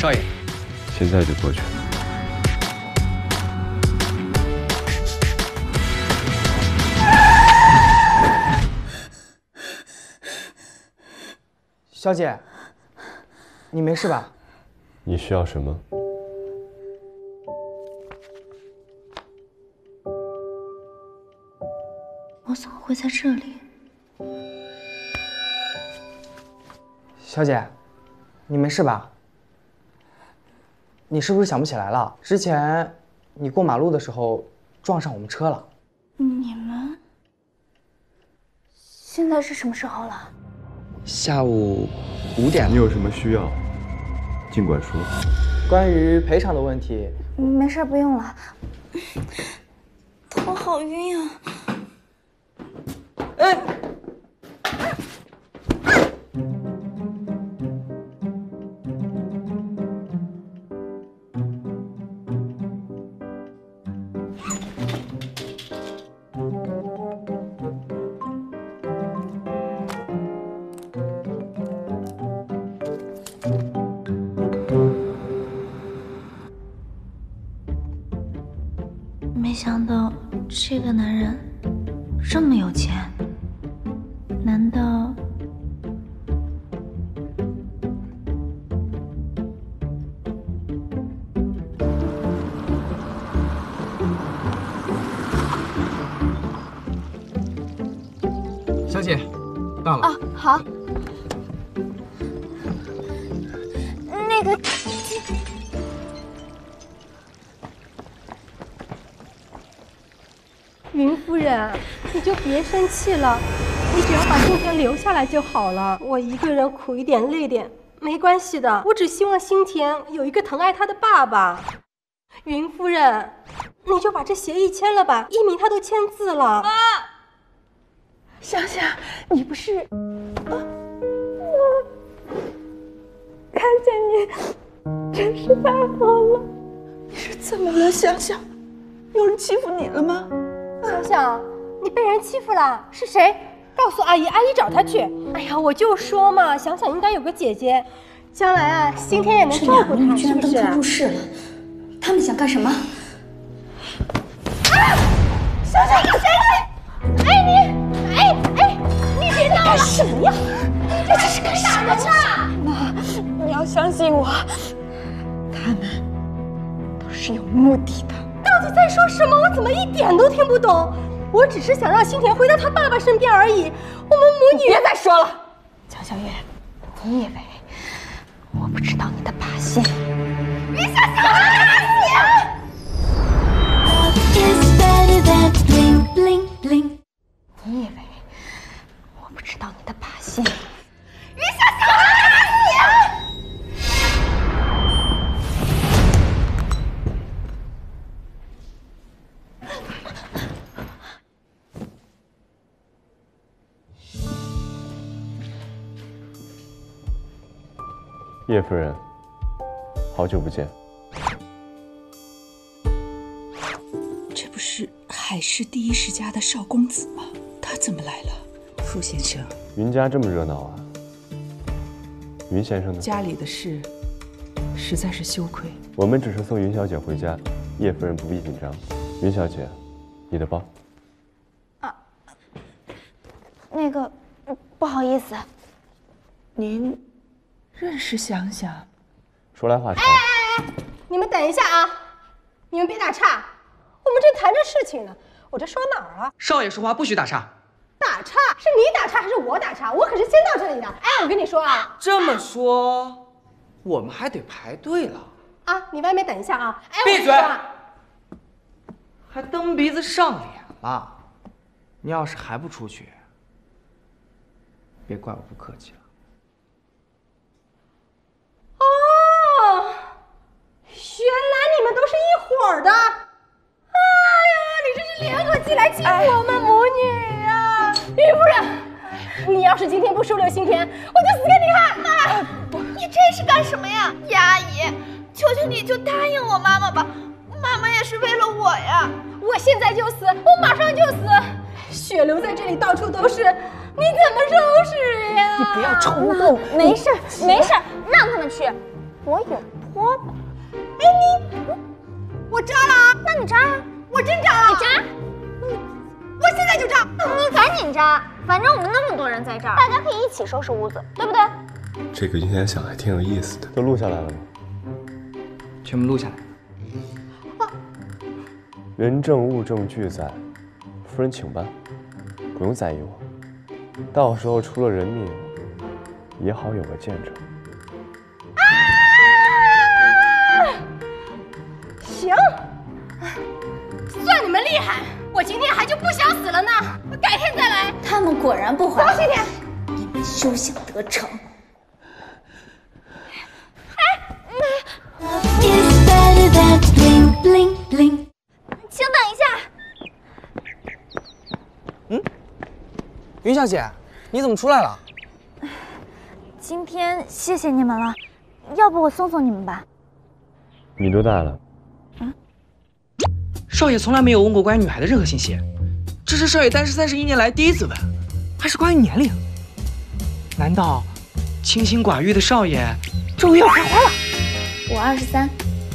少爷， 现在就过去。 小姐，你没事吧？ 你需要什么？ 我怎么会在这里？ 小姐，你没事吧？你是不是想不起来了？之前你过马路的时候撞上我们车了。 你们现在是什么时候了？ 下午5点了。 你有什么需要，尽管说。 关于赔偿的问题， 没事，不用了。头好晕啊！ 哎， 没想到这个男人这么有钱，难道…… 小姐，到了。 啊，好。那个， 云夫人，你就别生气了，你只要把新田留下来就好了。我一个人苦一点累点没关系的，我只希望新田有一个疼爱他的爸爸。云夫人，你就把这协议签了吧，一鸣他都签字了。啊， 想想，你不是我看见你真是太好了。你是怎么了，想想？有人欺负你了吗？ 想想，你被人欺负了，是谁？告诉阿姨，阿姨找他去。哎呀，我就说嘛，想想应该有个姐姐，将来啊，新田也能照顾他，是不是？ 居然登堂入室了，他们想干什么？ 想想，谁来？哎你别闹了！干什么呀？这是干什么呀？ 妈，你要相信我，他们都是有目的的。 到底在说什么？我怎么一点都听不懂？我只是想让新田回到他爸爸身边而已。我们母女…… 别再说了，江小月，你以为我不知道你的把戏？ 于小小， 你以为我不知道你的把戏？ 于小小， 叶夫人，好久不见。 这不是海氏第一世家的少公子吗？他怎么来了？傅先生， 云家这么热闹啊？云先生呢？ 家里的事实在是羞愧。 我们只是送云小姐回家，叶夫人不必紧张。云小姐，你的包。 那个，不好意思， 您认识想想？ 说来话长。 你们等一下啊！你们别打岔，我们正谈着事情呢。我这说哪儿了？ 少爷说话不许打岔。 打岔是你打岔还是我打岔？我可是先到这里的。哎，我跟你说啊， 这么说，我们还得排队了。 啊，你外面等一下啊！哎， 闭嘴！ 我跟你说啊， 还蹬鼻子上脸了。你要是还不出去，别怪我不客气了。 哦，原来你们都是一伙儿的。哎呀，你这是联合起来欺负我们母女呀！于夫人，你要是今天不收留新田，我就死给你看！妈， 你这是干什么呀，叶阿姨？求求你就答应我妈妈吧，妈妈也是为了我呀。 我现在就死，我马上就死，血流在这里到处都是，你怎么收拾呀？ 你不要冲动， 没事没事，让他们去，我有我，我扎了啊！那你扎呀！我真扎了！你扎！我现在就扎！你赶紧扎，反正我们那么多人在这儿，大家可以一起收拾屋子，对不对？ 这个今天想还挺有意思的，都录下来了吗？ 全部录下来。 人证物证俱在，夫人请吧，不用在意我。到时候出了人命，也好有个见证。 行，算你们厉害，我今天还就不想死了呢，我改天再来。 他们果然不怀好， 星田， 你们休想得逞。 请等一下。 云小姐，你怎么出来了？ 今天谢谢你们了，要不我送送你们吧。 你多大了？ 少爷从来没有问过关于女孩的任何信息，这是少爷单身31年来第一次问，还是关于年龄。难道清心寡欲的少爷终于要开花了？ 我23。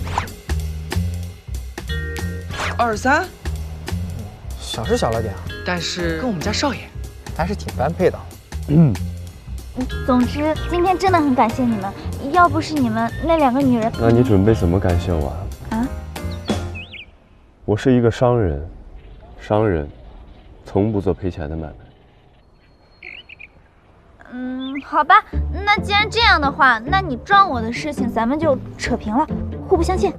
23， 小是小了点啊， 但是跟我们家少爷还是挺般配的。 总之，今天真的很感谢你们，要不是你们那2个女人， 那你准备怎么感谢我啊？我是一个商人，商人从不做赔钱的买卖。 好吧，那既然这样的话，那你撞我的事情咱们就扯平了，互不相欠。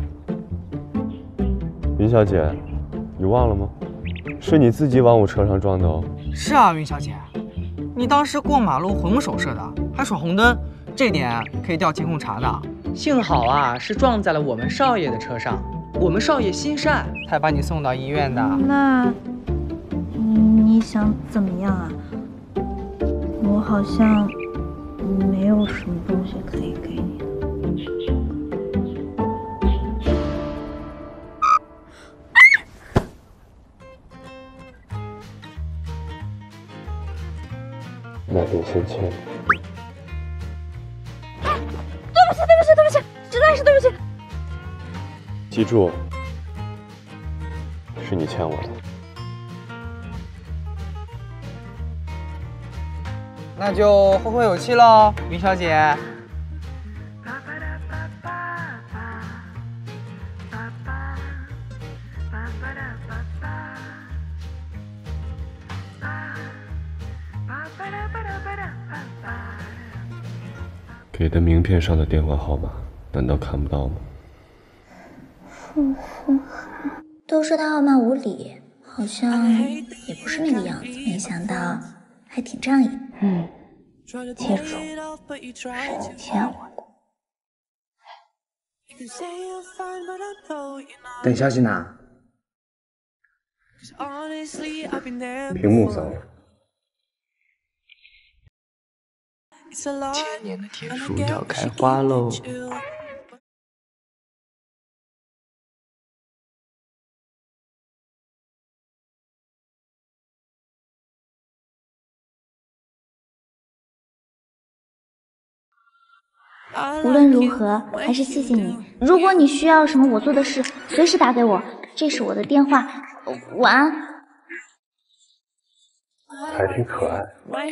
云小姐，你忘了吗？是你自己往我车上撞的哦。 是啊，云小姐，你当时过马路魂不守舍的，还闯红灯，这点可以调监控查的。幸好啊，是撞在了我们少爷的车上，我们少爷心善，才把你送到医院的。 那你想怎么样啊？我好像没有什么东西可以给你。 那得先签。 对不起，实在是对不起。 记住，是你欠我的。 那就后会有期喽，云小姐。 给的名片上的电话号码，难道看不到吗？ 都说他傲慢无礼，好像也不是那个样子，没想到还挺仗义。记住，是你欠我的。 等消息呢？ 屏幕扫了。 千年的铁树要开花喽！ 无论如何，还是谢谢你。如果你需要什么我做的事，随时打给我，这是我的电话。晚安。 还挺可爱。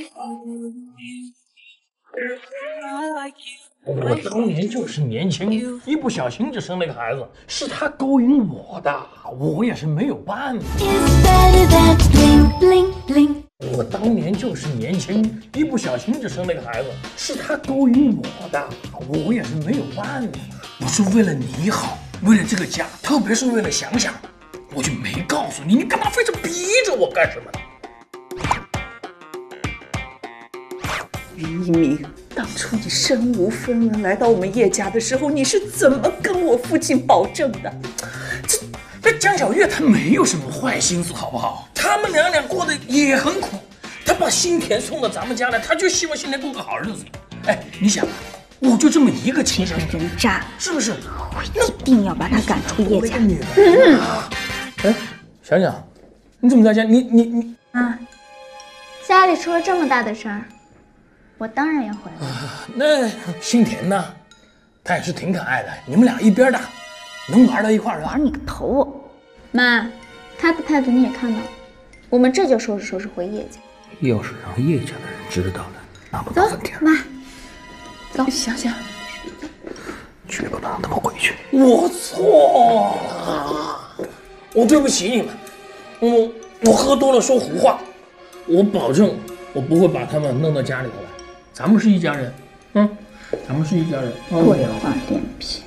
我当年就是年轻，一不小心就生了个孩子，是他勾引我的，我也是没有办法。我当年就是年轻，一不小心就生了个孩子，是他勾引我的，我也是没有办法。我是为了你好，为了这个家，特别是为了想想，我就没告诉你，你干嘛非得逼着我干什么呢？ 林一鸣，当初你身无分文来到我们叶家的时候，你是怎么跟我父亲保证的？ 这江小月她没有什么坏心思，好不好？他们娘俩过得也很苦，她把新田送到咱们家来，她就希望新田过个好日子。哎，你想，我就这么一个亲生这个人渣， 是不是？ 我一定要把他赶出叶家。 哎，想想，你怎么在家？你啊，家里出了这么大的事儿，我当然要回来。 那新田呢？ 他也是挺可爱的，你们俩一边大，能玩到一块儿的。 玩你个头！妈，他的态度你也看到了，我们这就收拾收拾回叶家。 要是让叶家的人知道了，那不大翻天。 妈， 走，想想， 绝不能让他们回去。我错了，我对不起你们，我喝多了说胡话，我保证我不会把他们弄到家里头来。咱们是一家人，咱们是一家人。 鬼话连篇。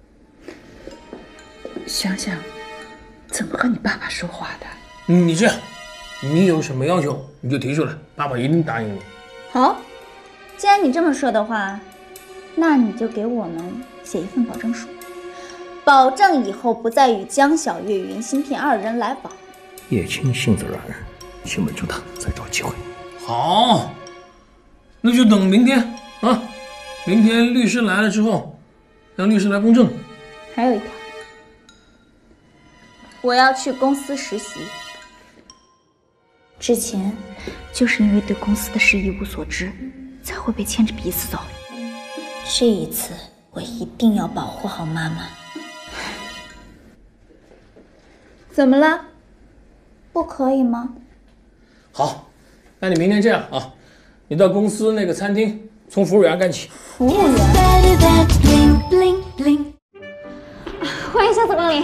想想，怎么和你爸爸说话的？ 你这样，你有什么要求你就提出来，爸爸一定答应你。 好，既然你这么说的话，那你就给我们写一份保证书，保证以后不再与江小月、云芯片二人来往。 叶青性子软，先稳住他，再找机会。好，那就等明天啊！明天律师来了之后，让律师来公证。 还有一条，我要去公司实习。之前就是因为对公司的事一无所知，才会被牵着鼻子走。这一次我一定要保护好妈妈。怎么了？不可以吗？ 好，那你明天这样啊，你到公司那个餐厅，从服务员干起。 服务员，欢迎下次光临。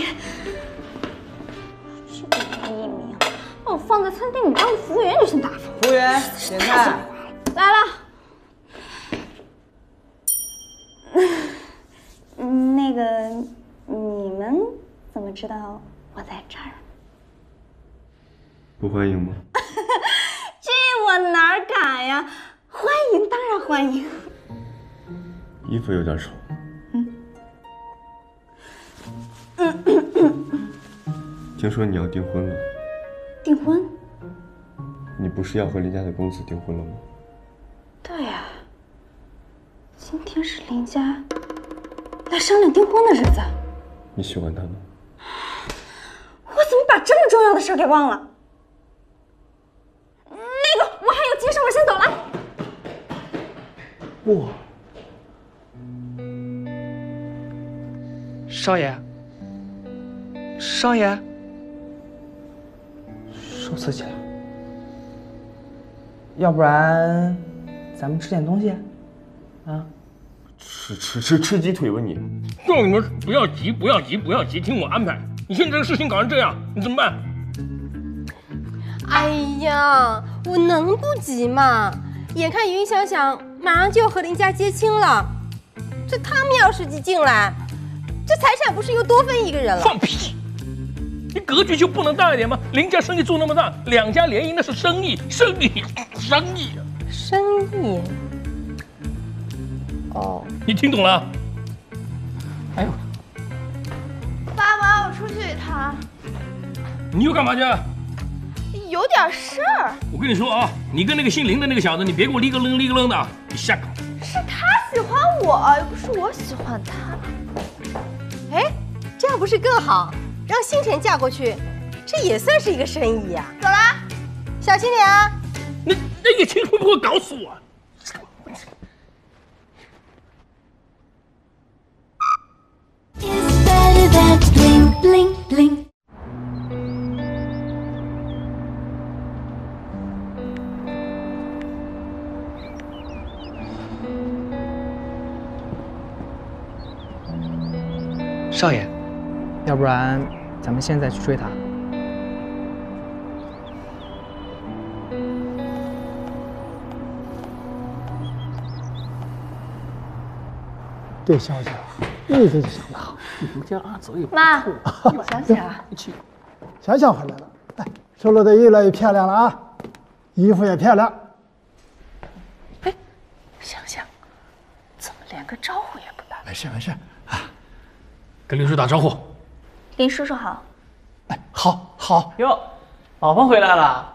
这个一名，把我放在餐厅里当服务员就嫌打发。 服务员，点菜。 来了。那个，你们怎么知道我在这儿？ 不欢迎吗？ 这我哪敢呀！欢迎，当然欢迎。 衣服有点丑。听说你要订婚了。 订婚？ 你不是要和林家的公子订婚了吗？ 对呀，今天是林家来商量订婚的日子。 你喜欢他吗？ 我怎么把这么重要的事给忘了？那个，我还有急事，我先走了。 哇，少爷，少爷，受刺激了，要不然咱们吃点东西啊？ 吃鸡腿吧你！ 告诉你们不要急，不要急，不要急，听我安排。你现在这个事情搞成这样，你怎么办？ 哎呀，我能不急吗？眼看云想想马上就要和林家接亲了，这他们要是进来，这财产不是又多分一个人了？ 放屁！你格局就不能大一点吗？林家生意做那么大，两家联姻那是生意。 生意？哦， 你听懂了？ 哎呦， 爸爸，我出去一趟， 你又干嘛去？ 有点事儿。 我跟你说啊，你跟那个姓林的那个小子，你别给我立个愣的，你下岗。 是他喜欢我，又不是我喜欢他。 哎，这样不是更好？让星辰嫁过去，这也算是一个生意呀。 走啦， 小心点啊！ 那叶青会不会搞死我？ 少爷，要不然咱们现在去追他。 这小姐日子想得好， 你家阿泽也不妈， 想想， 想想回来了，哎，收拾的越来越漂亮了啊，衣服也漂亮。 哎，想想，怎么连个招呼也不打？ 没事没事啊， 跟林叔打招呼。 林叔叔好。 哎，好哟，老婆回来了。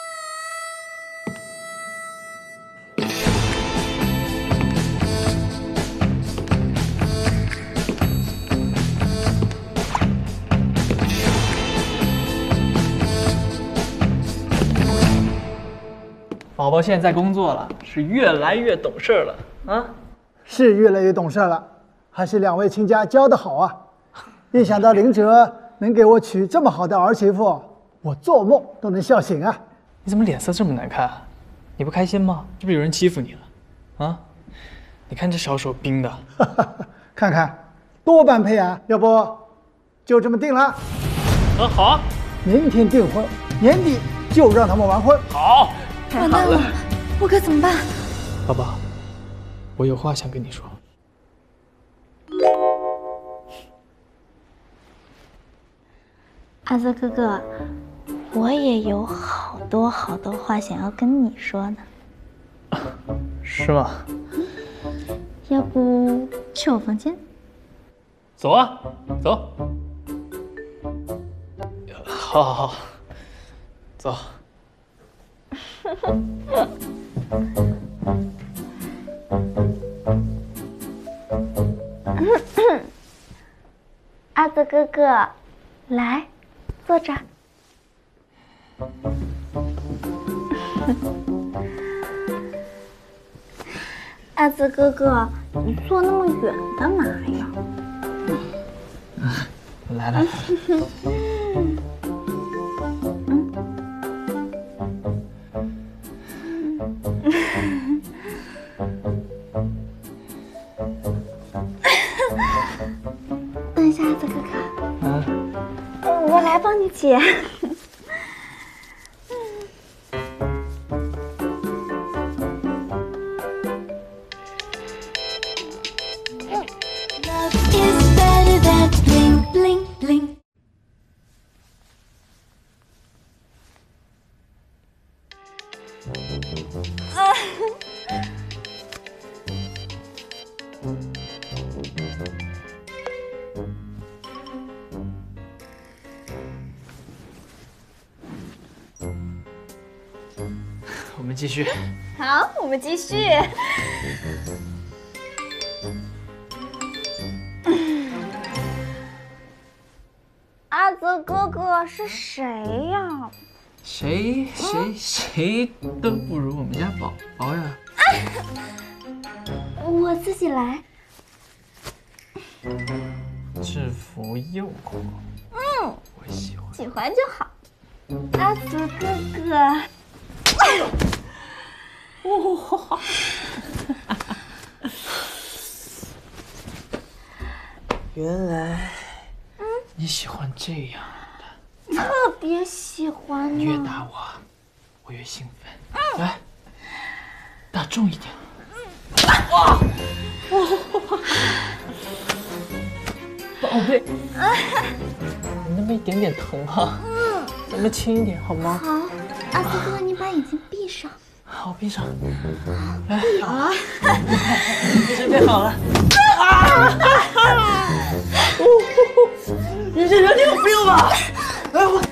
宝宝现在工作了，是越来越懂事了啊！ 是越来越懂事了， 还是两位亲家教得好啊！一想到林哲能给我娶这么好的儿媳妇，我做梦都能笑醒啊！ 你怎么脸色这么难看？你不开心吗？是不是有人欺负你了？啊？你看这小手冰的， 看看，多般配啊！要不就这么定了？ 好啊， 明天订婚，年底就让他们完婚。 好， 完蛋了，我该怎么办？ 宝宝，我有话想跟你说。 阿泽哥哥，我也有好多话想要跟你说呢。 是吗？ 要不去我房间？ 走啊，走。好，走。 阿泽哥哥，来，坐这儿。阿泽哥哥，你坐那么远干嘛呀？ 来。 等一下，阿泽哥哥，我来帮你解。 我们继续。 好，我们继续。阿泽哥哥是谁呀？ 谁都不如我们家宝宝呀。 我自己来。 制服诱惑。我喜欢。 喜欢就好。阿泽哥哥。 哇！原来你喜欢这样的， 特别喜欢呢。 你越打我，我越兴奋。来，打重一点。哇！宝贝，你那么一点点疼啊，咱们轻一点好吗？ 好，阿泽哥哥，你把眼睛闭上。 好，闭上。来，好，你准备好了。你这人挺有病吧？哎，我。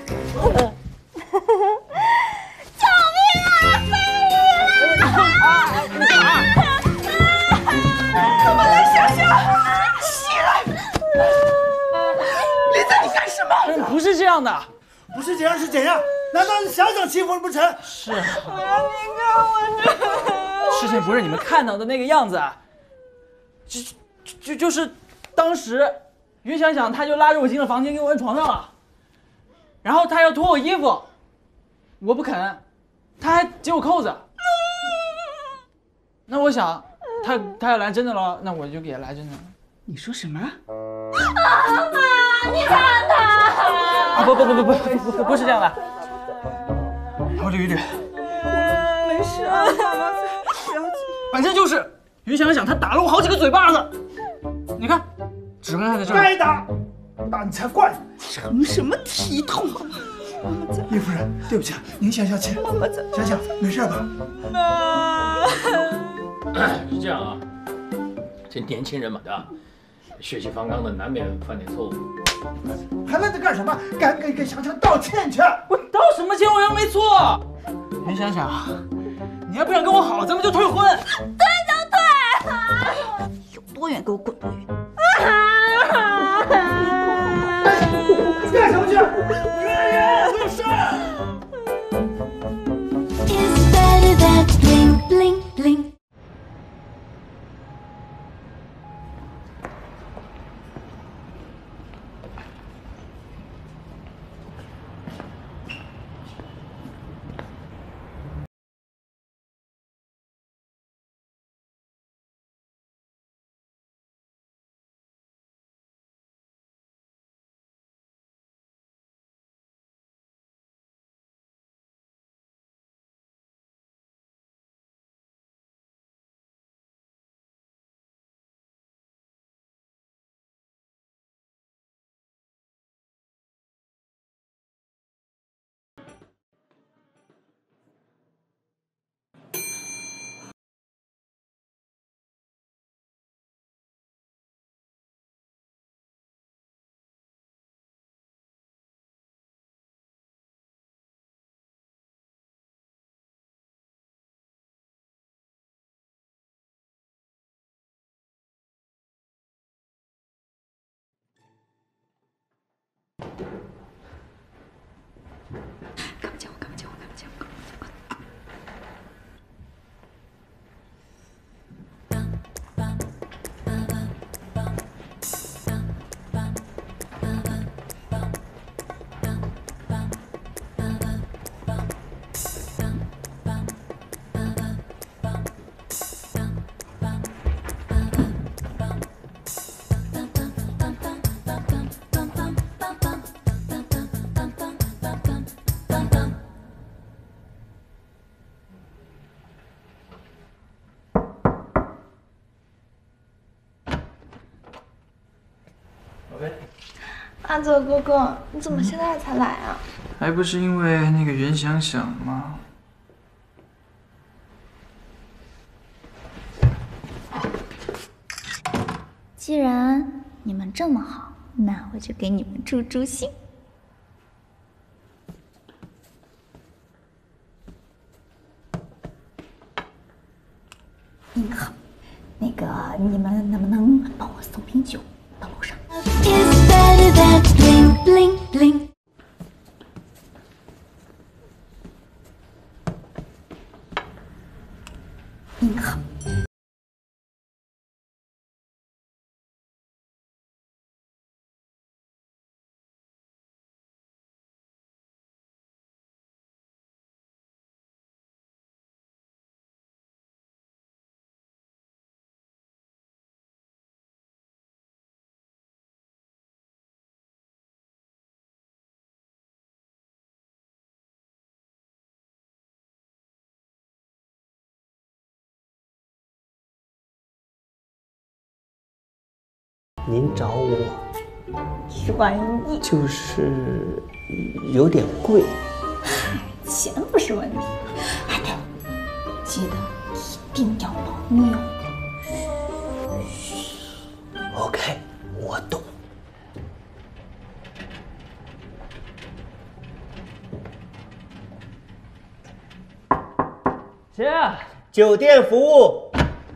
救命啊！飞鱼了！ 怎么了，小小？起来！林子，你干什么？ 不是这样的。 不是这样是怎样？难道是想欺负不成？ 是。 你看我这…… 事情不是你们看到的那个样子，就是当时于想想他就拉着我进了房间，给我摁床上了，然后他要脱我衣服，我不肯，他还解我扣子。那我想，他要来真的了，那我就给他来真的。 你说什么？ 妈妈，你看他！ 不是这样的。我捋一捋。 没事，不要紧。 反正就是于想想他打了我好几个嘴巴子，你看，指纹还在这儿。 该打，打你才怪！ 成什么体统啊！ 叶夫人，对不起，您想想气。想想，没事吧？ 是这样啊，这年轻人嘛，对吧？血气方刚的，难免犯点错误。 还愣着干什么？赶紧给想想道歉去！ 我道什么歉？我又没错。于想想，你要不想跟我好，咱们就退婚。 对就对， 有多远给我滚多远！ 干什么去？我有事。 OK。 阿泽哥哥，你怎么现在才来啊？ 还不是因为那个袁想想吗？ 既然你们这么好，那我就给你们助助兴。您好，那个你们能不能帮我送瓶酒到楼上？您好。 您找我 1万亿就是有点贵， 钱不是问题，哎对，记得一定要保密哦。 OK， 我懂。 姐， 酒店服务。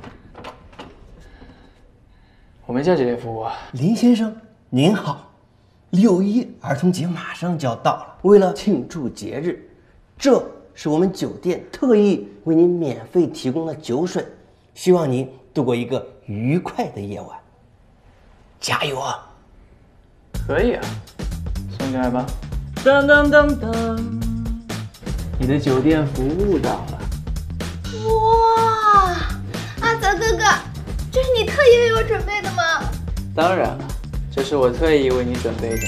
我没叫酒店服务啊。 林先生，您好。6·1儿童节马上就要到了，为了庆祝节日，这是我们酒店特意为您免费提供的酒水，希望您度过一个愉快的夜晚。加油啊！ 可以啊，送进来吧。 噔噔噔噔，你的酒店服务到了。 哇，阿泽哥哥，这是你特意为我准备的吗？ 当然了，这是我特意为你准备的。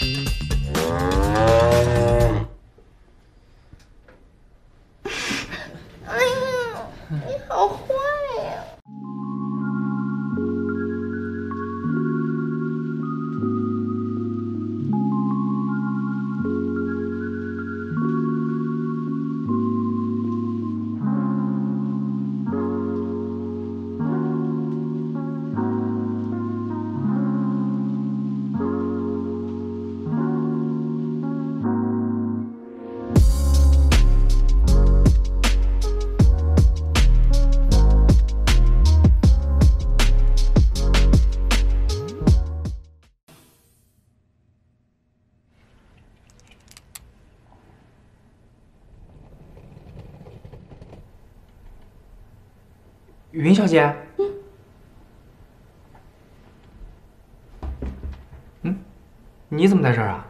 哎呀，你好坏呀！ 云小姐，你怎么在这儿啊？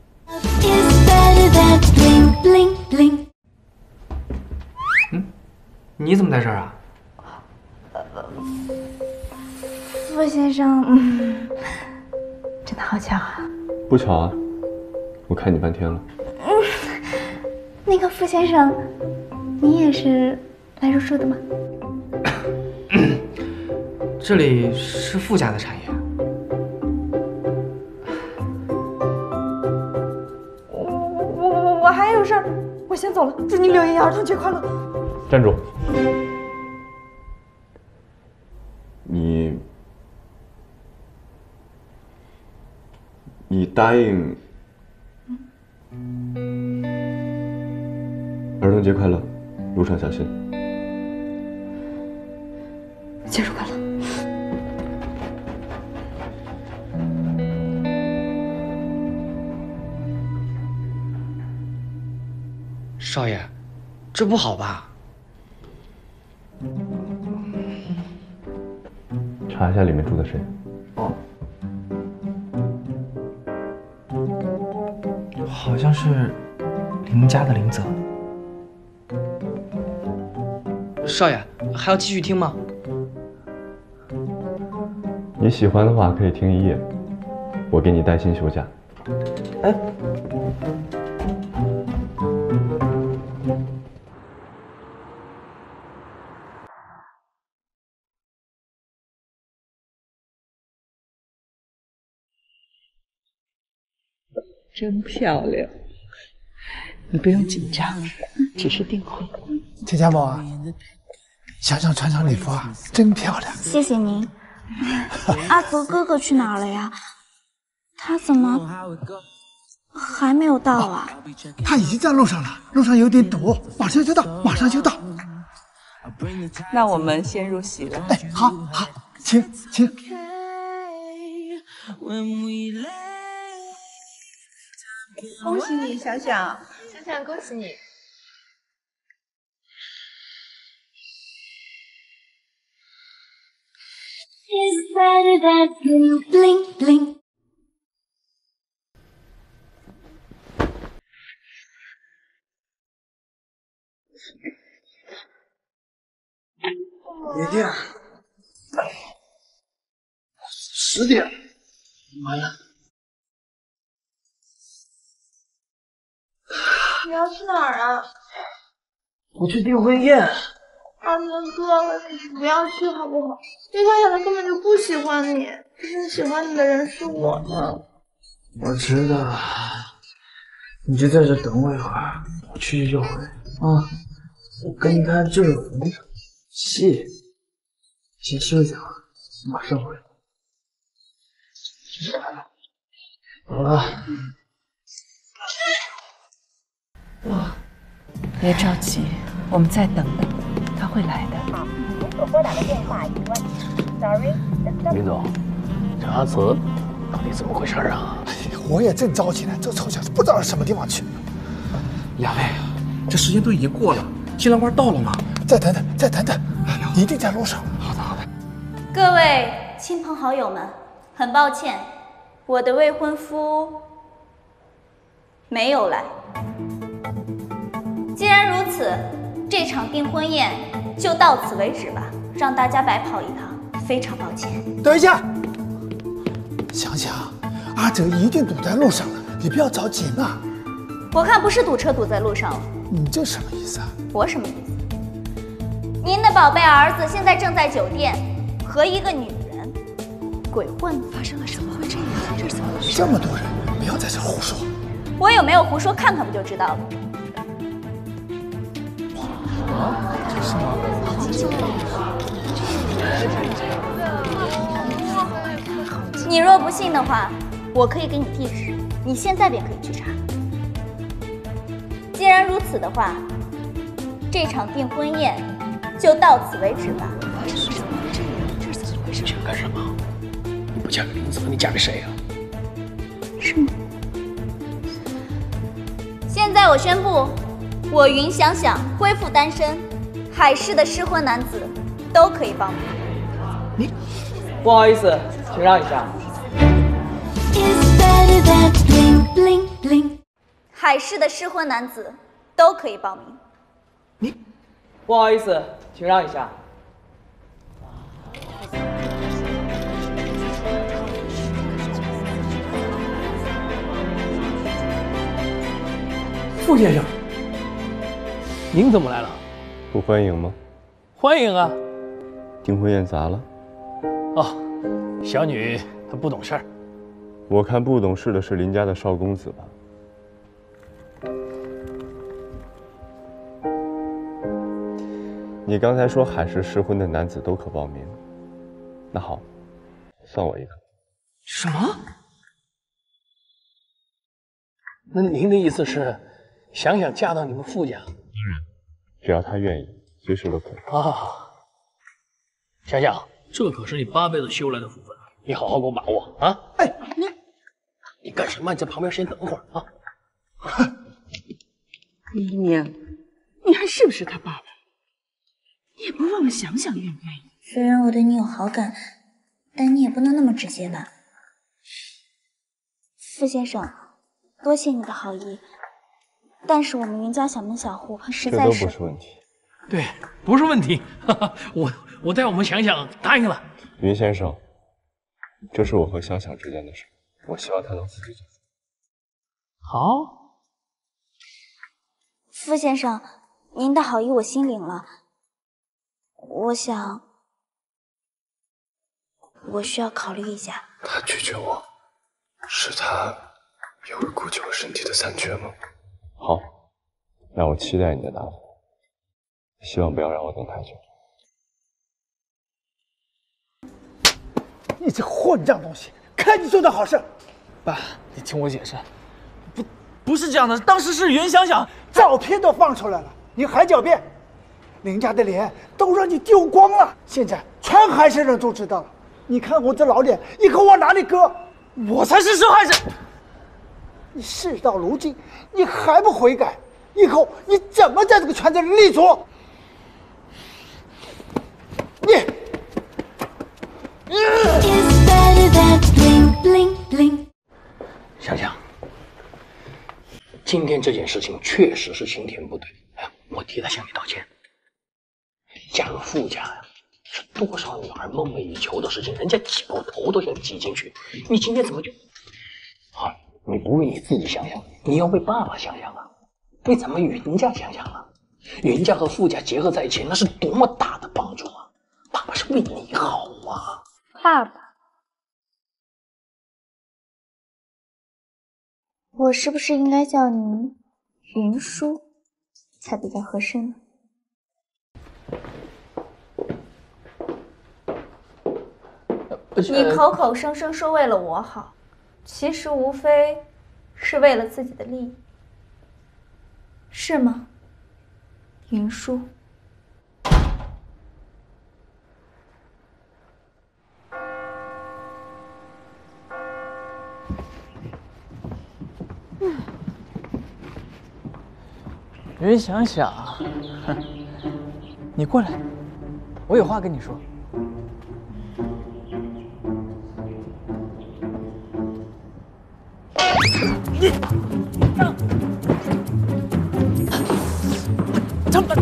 你怎么在这儿啊？ 傅先生，真的好巧啊！ 不巧啊，我看你半天了。 那个傅先生，你也是来入住的吗？ 这里是傅家的产业。 我还有事儿，我先走了。祝你6·1儿童节快乐！ 站住！你答应儿童节快乐，路上小心。 节日快乐！ 少爷，这不好吧？ 查一下里面住的谁。 好像是林家的林泽。少爷，还要继续听吗？ 你喜欢的话可以听1夜，我给你带薪休假。 哎。 真漂亮。你不用紧张，只是订婚。 田家宝啊，想想穿上礼服啊，真漂亮。 谢谢您。阿泽哥哥去哪儿了呀？他怎么还没有到啊？ 他已经在路上了，路上有点堵，马上就到，马上就到。 那我们先入席了。 哎，好，好，请。 恭喜你，想想， 恭喜你。 别电，10点，完了。 你要去哪儿啊？ 我去订婚宴。 阿泽哥，你不要去好不好？叶小小他根本就不喜欢你，真正喜欢你的人是我呢。 我知道，你就在这等我一会儿，我去就回啊。我跟他就是逢场戏，先休息会儿，马上回来。好了。 别着急，我们再等等，他会来的。 您所拨打的电话已关机。Sorry。 林总，这阿泽到底怎么回事啊？ 我也正着急呢，这臭小子不知道是什么地方去。 两位，这时间都已经过了，新郎官到了吗？ 再等等，一定在路上。 好的。 各位亲朋好友们，很抱歉，我的未婚夫没有来。既然如此，这场订婚宴就到此为止吧，让大家白跑一趟，非常抱歉。 等一下，想想，阿哲一定堵在路上了，你不要着急嘛。 我看不是堵车堵在路上了。 你这什么意思啊？ 我什么意思？您的宝贝儿子现在正在酒店和一个女人鬼混。 发生了什么？会这样？这是怎么回事？ 这么多人，不要在这胡说。 我有没有胡说，看看不就知道了。 是吗？ 你若不信的话，我可以给你地址，你现在便可以去查。既然如此的话，这场订婚宴就到此为止吧。 发生了什么？会这样？这是怎么回事？ 想干什么？你不嫁给林子，你嫁给谁呀？ 是吗？现在我宣布，我云想想恢复单身，海市的失婚男子都可以报名。 你，不好意思，请让一下。 海市的失婚男子都可以报名。 你，不好意思，请让一下。 傅先生，您怎么来了？ 不欢迎吗？ 欢迎啊！ 订婚宴砸了？ 哦，小女她不懂事儿。 我看不懂事的是林家的少公子吧。你刚才说海市失婚的男子都可报名，那好，算我一个。 什么？那您的意思是，想嫁到你们傅家？ 当然，只要他愿意，随时都可以。 啊，想想，这可是你8辈子修来的福分，你好好给我把握啊！哎，你干什么？你在旁边先等会儿啊！ 姨娘，你还是不是他爸爸？你也不问问想想愿不愿意？ 虽然我对你有好感，但你也不能那么直接吧。 傅先生，多谢你的好意，但是我们云家小门小户实在是…… 这都不是问题。 对，不是问题。我带我们想想答应了。 云先生，这是我和想想之间的事，我希望他能自己做。 好， 傅先生，您的好意我心领了。我想，我需要考虑一下。 他拒绝我，是他有人顾及了身体的残缺吗？好，那我期待你的答复，希望不要让我等太久。 你这混账东西，看你做的好事！ 爸，你听我解释，不是这样的，当时是袁想想， 照片都放出来了，你还狡辩？林家的脸都让你丢光了，现在全海市人都知道了。你看我这老脸，以后往哪里搁？ 我才是受害者！ 你事到如今，你还不悔改，以后你怎么在这个圈子里立足？你。 想想，今天这件事情确实是青天不对，我替他向你道歉。嫁入傅家呀，是多少女孩梦寐以求的事情，人家挤破头都想挤进去，你今天怎么就……好，你不为你自己想想，你要为爸爸想想啊，为咱们云家想想啊。云家和傅家结合在一起，那是多么大的帮助啊！爸爸是为你好啊。 爸爸，我是不是应该叫您云叔才比较合适呢？你口口声声说为了我好，其实无非是为了自己的利益，是吗，云叔？ 袁想想，你过来，我有话跟你说。你，他们，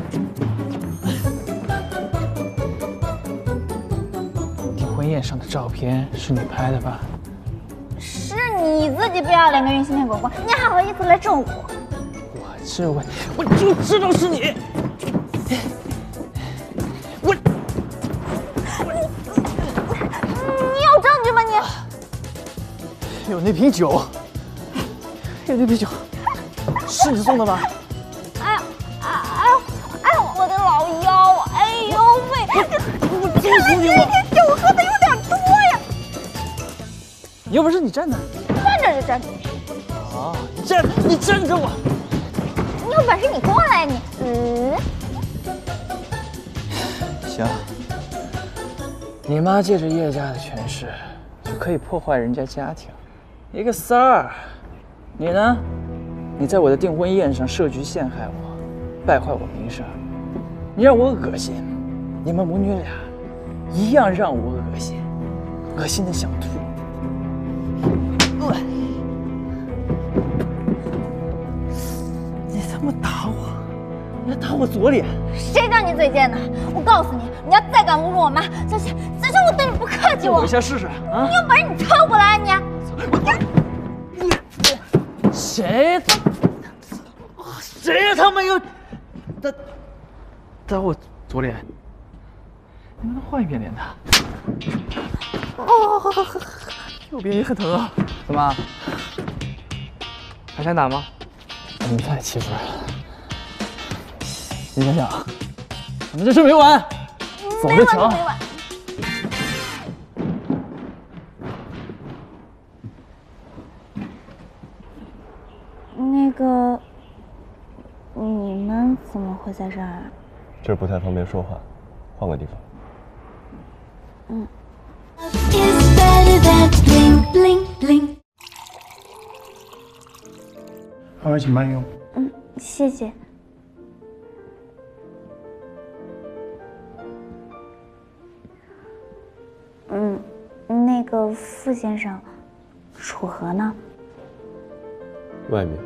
订婚宴上的照片是你拍的吧？ 是你自己不要脸跟云芯片滚滚，你还好意思来咒我？ 质问，我就知道是你。 你有证据吗你？ 有那瓶酒，有那瓶酒，是你送的吗？ 哎我的老腰，哎呦喂！ 我揍死你！ 这瓶酒喝的有点多呀。 有本事你站那， 站着就站着。 啊，你站着我。 你有本事你过来，你行，你妈借着叶家的权势，就可以破坏人家家庭。一个三儿，你呢？你在我的订婚宴上设局陷害我，败坏我名声，你让我恶心，你们母女俩一样让我恶心，恶心的想吐。你他妈打我！你还打我左脸！ 谁叫你嘴贱的？我告诉你，你要再敢侮辱我妈，小心我对你不客气！ 我一下试试啊！ 你有本事你凑过来啊你！ 谁他妈又打我左脸？能不能换一边脸的？哦，右边也很疼啊！怎么？还想打吗？你太欺负人了！你想想，咱们这事没完，走着瞧。 那个，你们怎么会在这儿啊？ 这儿不太方便说话，换个地方。 嗯。 二位请慢用。 嗯，谢谢。那个傅先生，楚河呢？ 外面。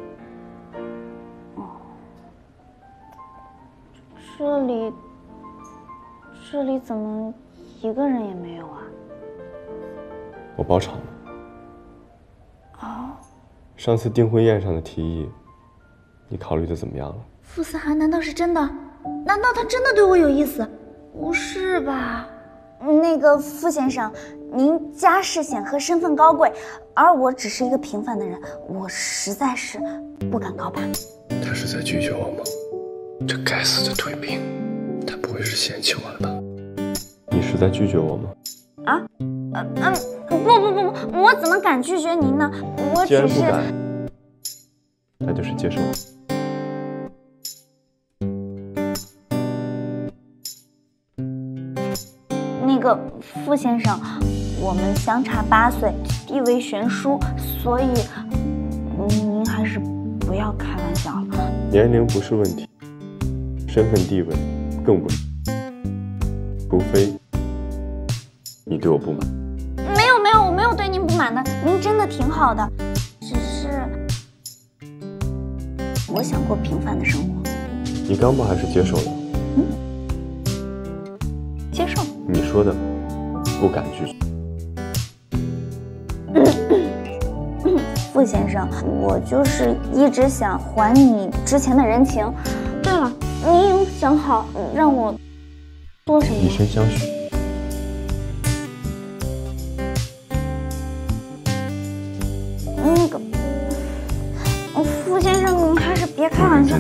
这里怎么一个人也没有啊？ 我包场了。 哦。 上次订婚宴上的提议，你考虑的怎么样了？ 傅思涵难道是真的？难道他真的对我有意思？不是吧？ 那个傅先生，您家世显赫，身份高贵，而我只是一个平凡的人，我实在是不敢告白。 他是在拒绝我吗？这该死的退兵，他不会是嫌弃我了吧？你是在拒绝我吗？ 啊？不，我怎么敢拒绝您呢？我既然只是…… 不敢，那就是接受。 那个傅先生，我们相差8岁，地位悬殊，所以您还是不要开玩笑了。 年龄不是问题，身份地位更不是，除非你对我不满。 没有，我没有对您不满的，您真的挺好的，只是我想过平凡的生活。 你刚不还是接受了？ 接受。 你说的不敢拒绝。 傅先生，我就是一直想还你之前的人情。对了，你有想好让我做什么？ 以身相许。 那个，傅先生，您还是别开玩笑。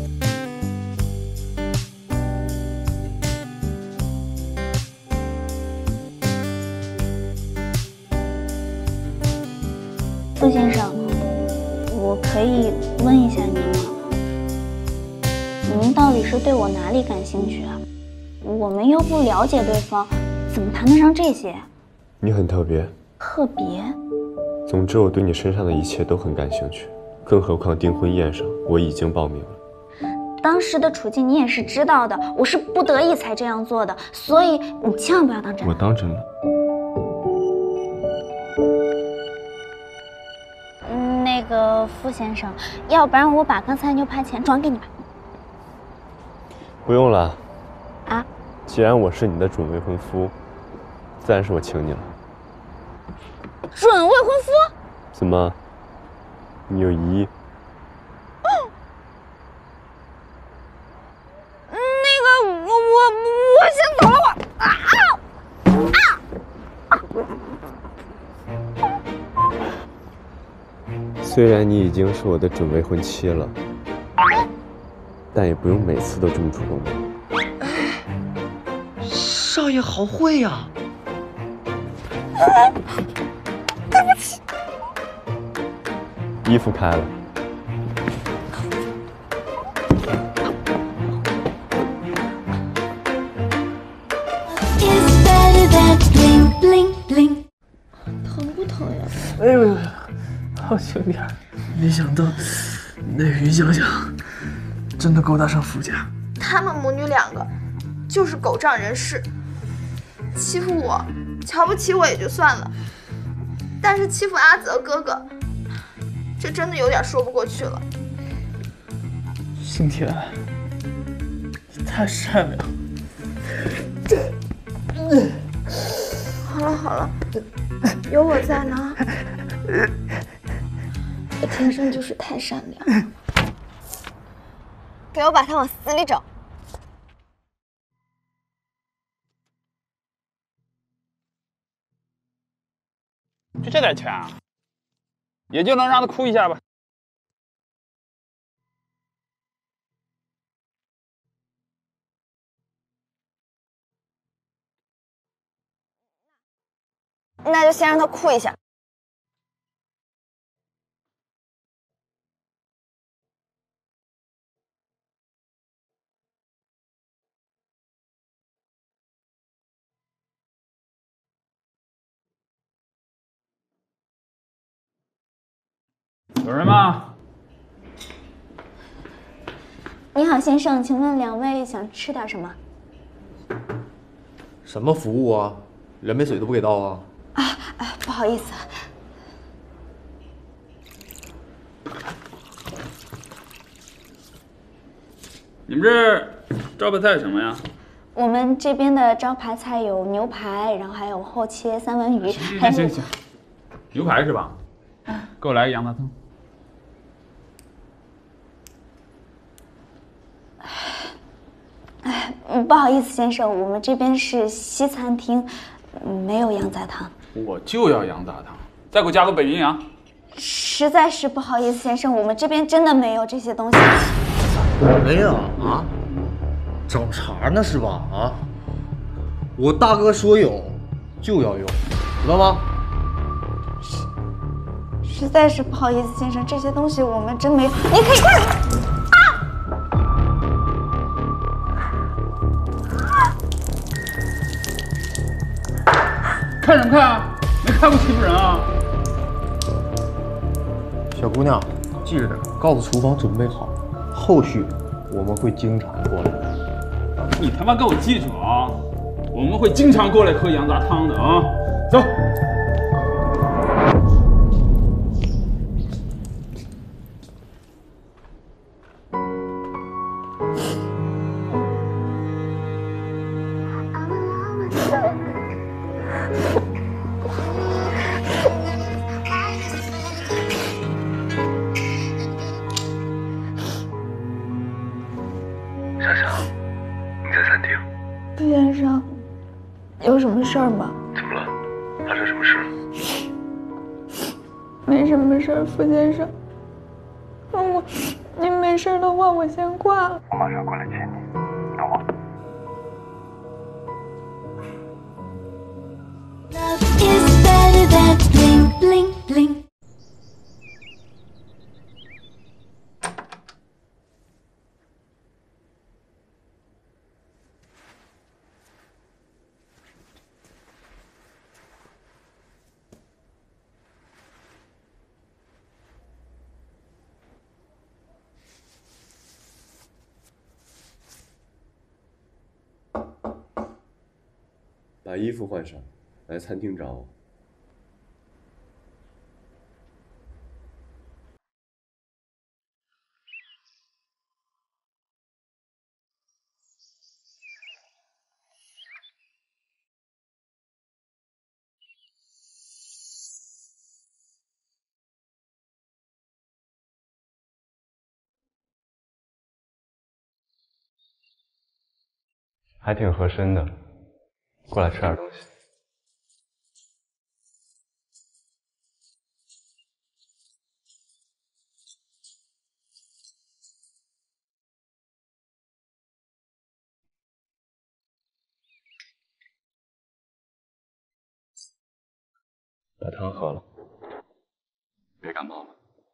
傅先生，我可以问一下您吗？您到底是对我哪里感兴趣啊？我们又不了解对方，怎么谈得上这些？ 你很特别。 特别？ 总之，我对你身上的一切都很感兴趣，更何况订婚宴上我已经报名了。 当时的处境你也是知道的，我是不得已才这样做的，所以你千万不要当真。 我当真了。 那个傅先生，要不然我把刚才牛排钱转给你吧。 不用了。 啊？ 既然我是你的准未婚夫，自然是我请你了。 准未婚夫？ 怎么？你有疑义？ 那个，我先走了， 虽然你已经是我的准未婚妻了，但也不用每次都这么主动吧。 少爷好会呀！ 对不起。 衣服开了。 疼不疼呀？ 哎呦，好轻点。没想到那云香香真的勾搭上傅家。 他们母女2个就是狗仗人势，欺负我，瞧不起我也就算了，但是欺负阿泽哥哥，这真的有点说不过去了。 星田，你太善良。 好了，有我在呢。我天生就是太善良。给我把他往死里整。 就这点钱啊，也就能让他哭一下吧。 那就先让他哭一下。 有人吗？ 你好，先生，请问2位想吃点什么？ 什么服务啊？人没水都不给倒啊？ 不好意思。 你们这招牌菜什么呀？ 我们这边的招牌菜有牛排，然后还有厚切三文鱼，还有…… 行，牛排是吧？给我来个羊杂汤。 不好意思，先生，我们这边是西餐厅，没有羊杂汤。 我就要羊杂汤，再给我加个北冰洋。 实在是不好意思，先生，我们这边真的没有这些东西。 没有啊？找茬呢是吧？啊！我大哥说有就要有，知道吗？ 实在是不好意思，先生，这些东西我们真没有。你可以快点！ 看什么看啊？没看过欺负人啊？ 小姑娘，记着点，告诉厨房准备好，后续我们会经常过来。 你他妈给我记住啊！我们会经常过来喝羊杂汤的啊！走。 莎莎，你在餐厅？ 傅先生，有什么事儿吗？ 怎么了？发生什么事了？ 没什么事儿，傅先生。您没事的话，我先挂了。 我马上过来接你，等我。把衣服换上，来餐厅找我。还挺合身的，过来吃点东西。把汤喝了，别感冒了。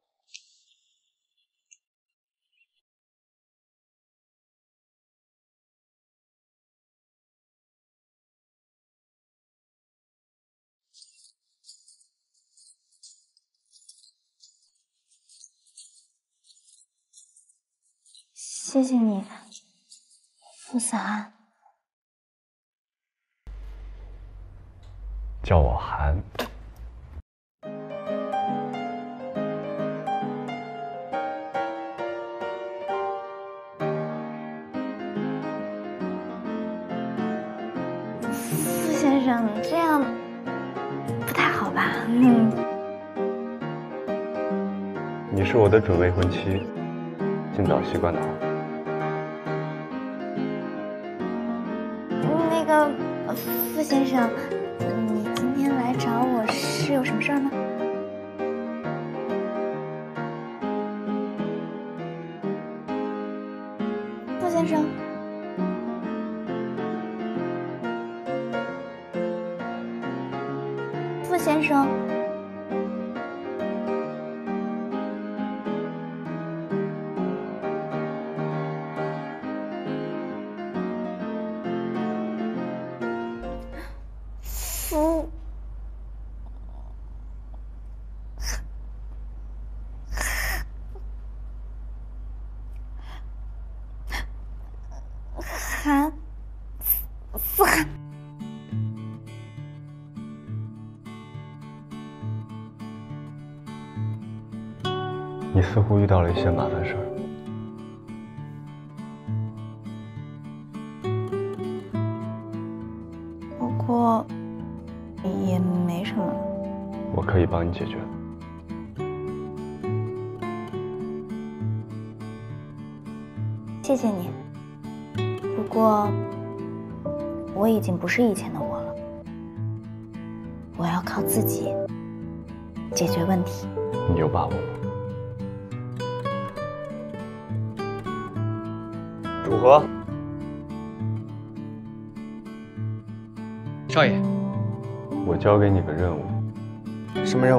谢谢你，傅子安。 叫我韩。 傅先生，这样不太好吧？ 你是我的准未婚妻，尽早习惯的好。 那个，傅先生，你今天来找我是有什么事儿吗？傅先生。傅先生，傅，韩，傅韩。 你似乎遇到了一些麻烦事儿。 不过也没什么。 我可以帮你解决。 谢谢你。不过，我已经不是以前的我了。我要靠自己解决问题。 你有把握吗？祝贺。 少爷， 我交给你个任务。 什么任务？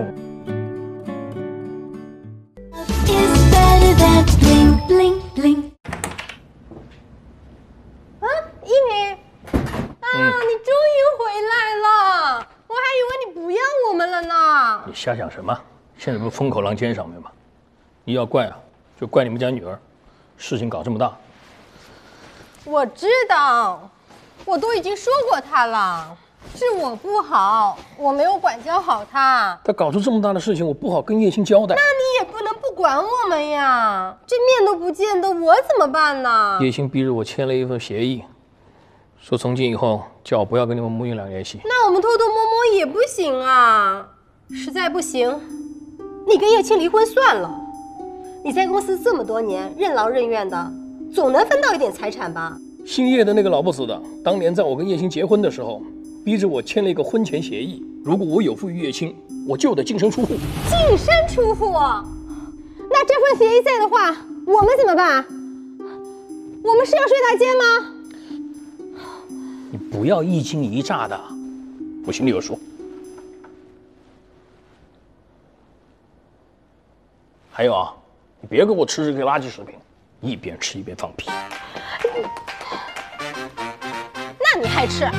啊，依萍，你终于回来了，我还以为你不要我们了呢。 你瞎想什么？现在不是风口浪尖上面吗？你要怪啊，就怪你们家女儿，事情搞这么大。 我知道，我都已经说过她了，是我不好，我没有管教好她。 她搞出这么大的事情，我不好跟叶星交代。 那你也不能不管我们呀，这面都不见的，我怎么办呢？ 叶星逼着我签了一份协议，说从今以后叫我不要跟你们母女俩联系。 那我们偷偷摸摸也不行啊，实在不行，你跟叶青离婚算了。你在公司这么多年，任劳任怨的，总能分到一点财产吧？ 姓叶的那个老不死的，当年在我跟叶青结婚的时候，逼着我签了一个婚前协议，如果我有负于叶青，我就得净身出户。 净身出户？那这份协议在的话，我们怎么办？我们是要睡大街吗？ 你不要一惊一乍的，我心里有数。还有啊，你别给我吃这个垃圾食品，一边吃一边放屁。 那你还吃？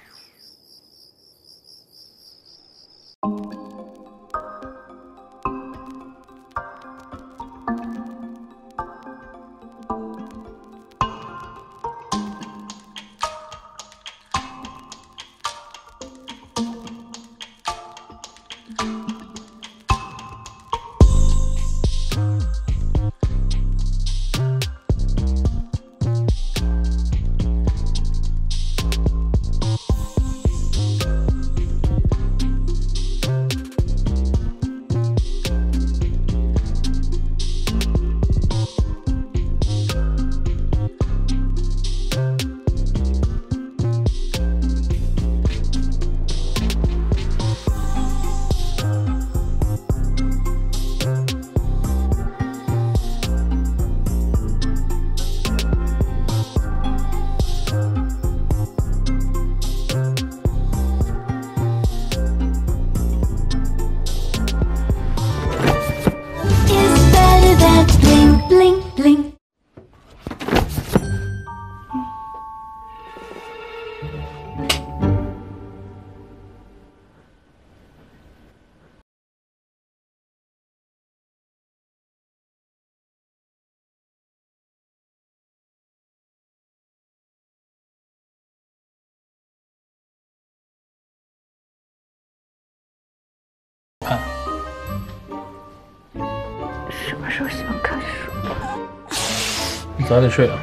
什么时候喜欢看书？ 你早点睡啊。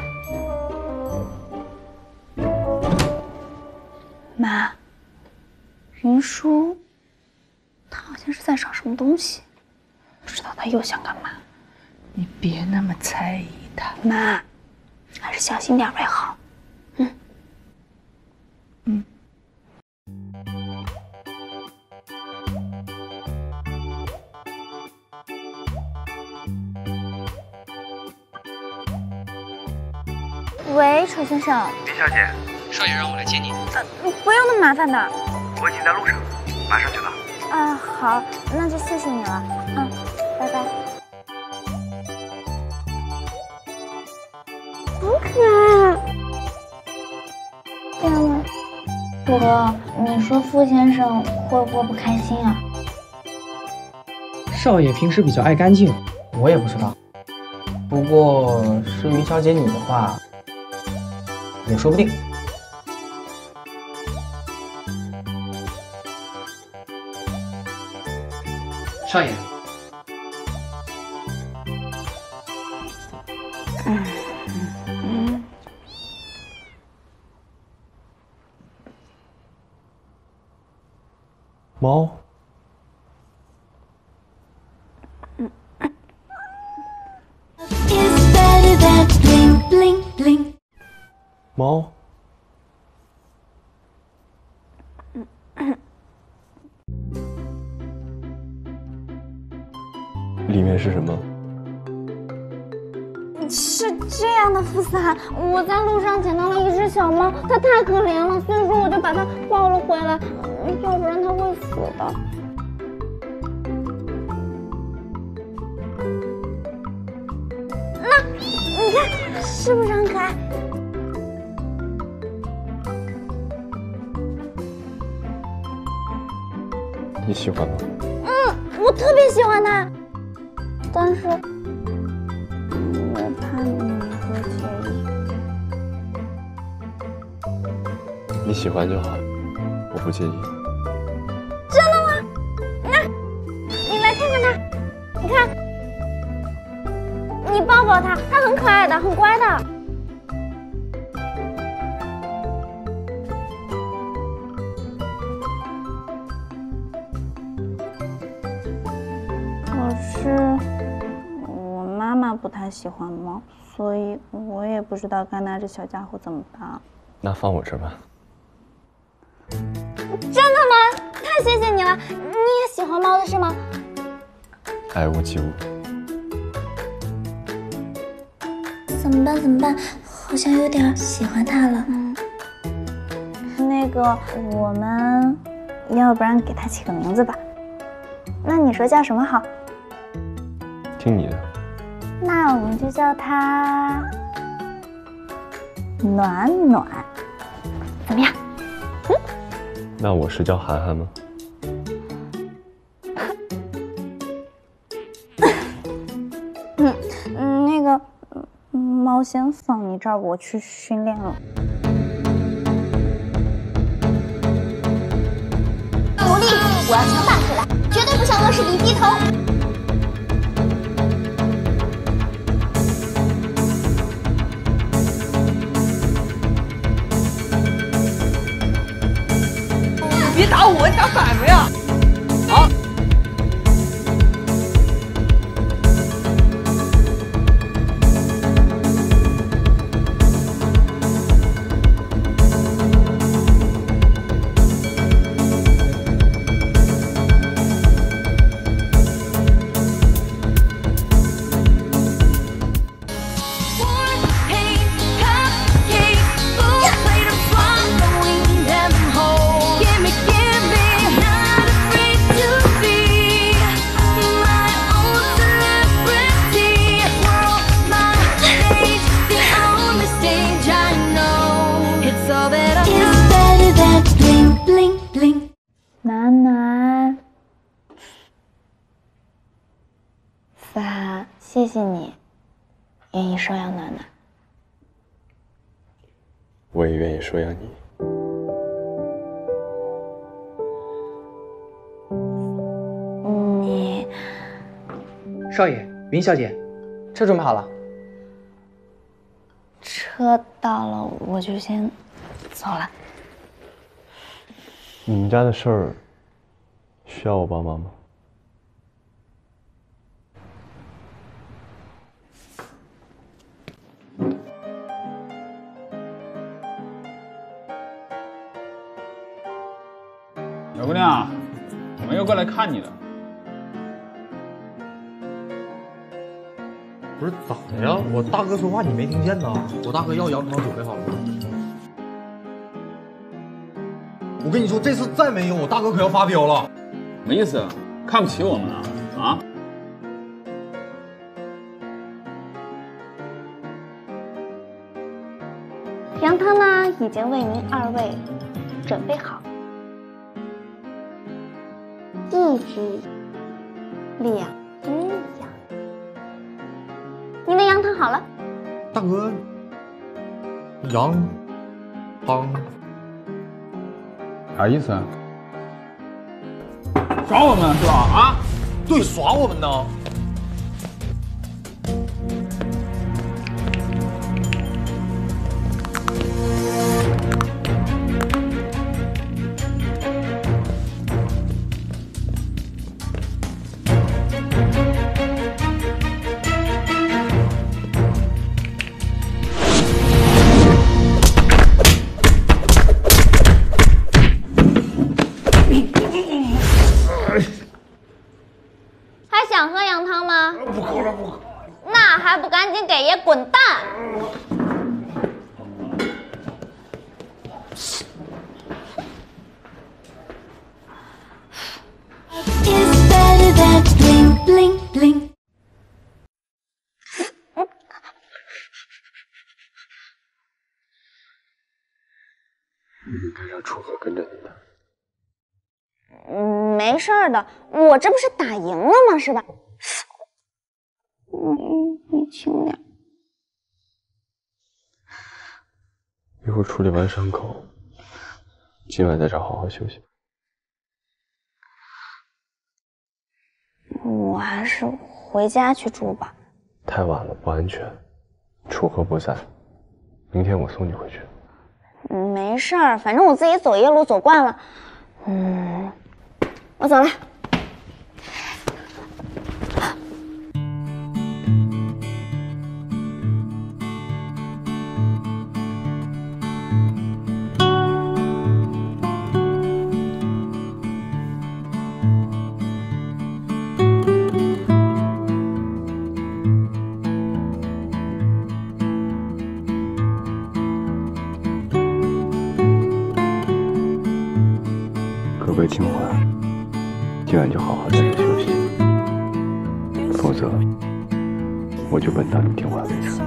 妈，云舒，他好像是在找什么东西，不知道他又想干嘛。 你别那么猜疑他， 妈，还是小心点为好。喂，楚先生。 林小姐， 少爷让我来接你。 不用那么麻烦的。 我已经在路上，马上就到。 好，那就谢谢你了。拜拜。好可爱。这样吗？哥，你说傅先生会不会不开心啊？ 少爷平时比较爱干净，我也不知道。不过是云小姐你的话，也说不定。少爷， 猫。 猫？里面是什么？ 是这样的，福萨，我在路上捡到了一只小猫，它太可怜了，所以说我就把它抱了回来，要不然它会死的。那你看，是不是很可爱？ 你喜欢吗？ 我特别喜欢它，但是我怕你会介意。 你喜欢就好，我不介意。 真的吗？那，你来看看它，你看，你抱抱它，它很可爱的，很乖的。可是我妈妈不太喜欢猫，所以我也不知道该拿这小家伙怎么办。 那放我这儿吧。 真的吗？太谢谢你了！你也喜欢猫的是吗？ 爱屋及乌。 怎么办？怎么办？好像有点喜欢它了。 那个，我们要不然给它起个名字吧？那你说叫什么好？ 听你的。 那我们就叫它暖暖，怎么样？ 那我是叫涵涵吗？ 那个猫先放你这儿，我去训练了。努力，我要强大起来，绝对不向恶势力低头。 别打我，你打反了呀！好。 暖暖，法，谢谢你，愿意收养暖暖。 我也愿意收养你。 你， 少爷，云小姐，车准备好了。 车到了，我就先走了。 你们家的事儿需要我帮忙吗？ 小姑娘，我们又过来看你了。 不是咋的呀？我大哥说话你没听见呐？我大哥要羊汤准备好了。我跟你说，这次再没有，我大哥可要发飙了。 什么意思？看不起我们啊？啊？ 羊汤呢，已经为您二位准备好。一只，2只羊。您的羊汤好了。 大哥，羊汤啥意思啊？耍我们是吧？啊？ 对，耍我们呢。 想喝羊汤吗？ 不喝了，不喝。 那还不赶紧给爷滚蛋！ 你应该让楚河跟着你的。 没事儿的，我这不是打赢了吗？是吧？你轻点。 一会儿处理完伤口，今晚在这儿好好休息。 我还是回家去住吧。 太晚了，不安全。楚河不在，明天我送你回去。 没事儿，反正我自己走夜路走惯了。我走了。 各位情怀，今晚就好好在这休息，否则我就吻到你听话为止。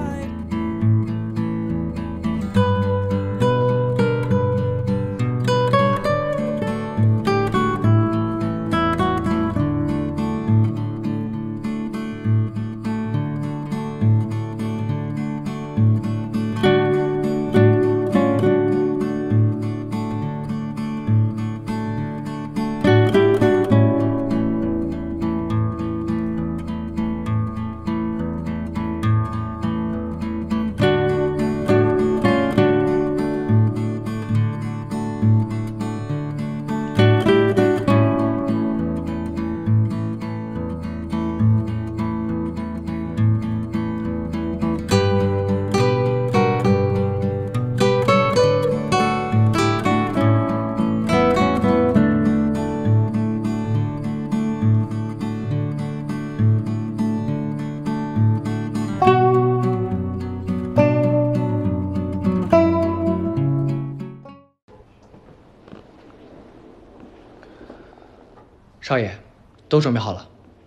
少爷，都准备好了。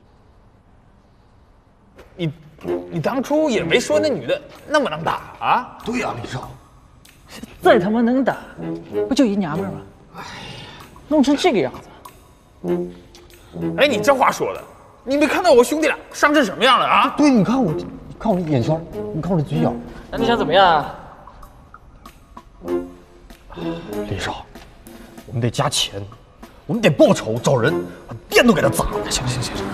你当初也没说那女的那么能打啊？ 对呀，李少， 再他妈能打，不就一娘们儿吗？哎呀，弄成这个样子。 哎，你这话说的，你没看到我兄弟俩伤成什么样了啊？ 对，你看我眼圈，你看我的嘴角。 那你想怎么样啊？ 李少，我们得加钱，我们得报仇，找人把店都给他砸了。 行，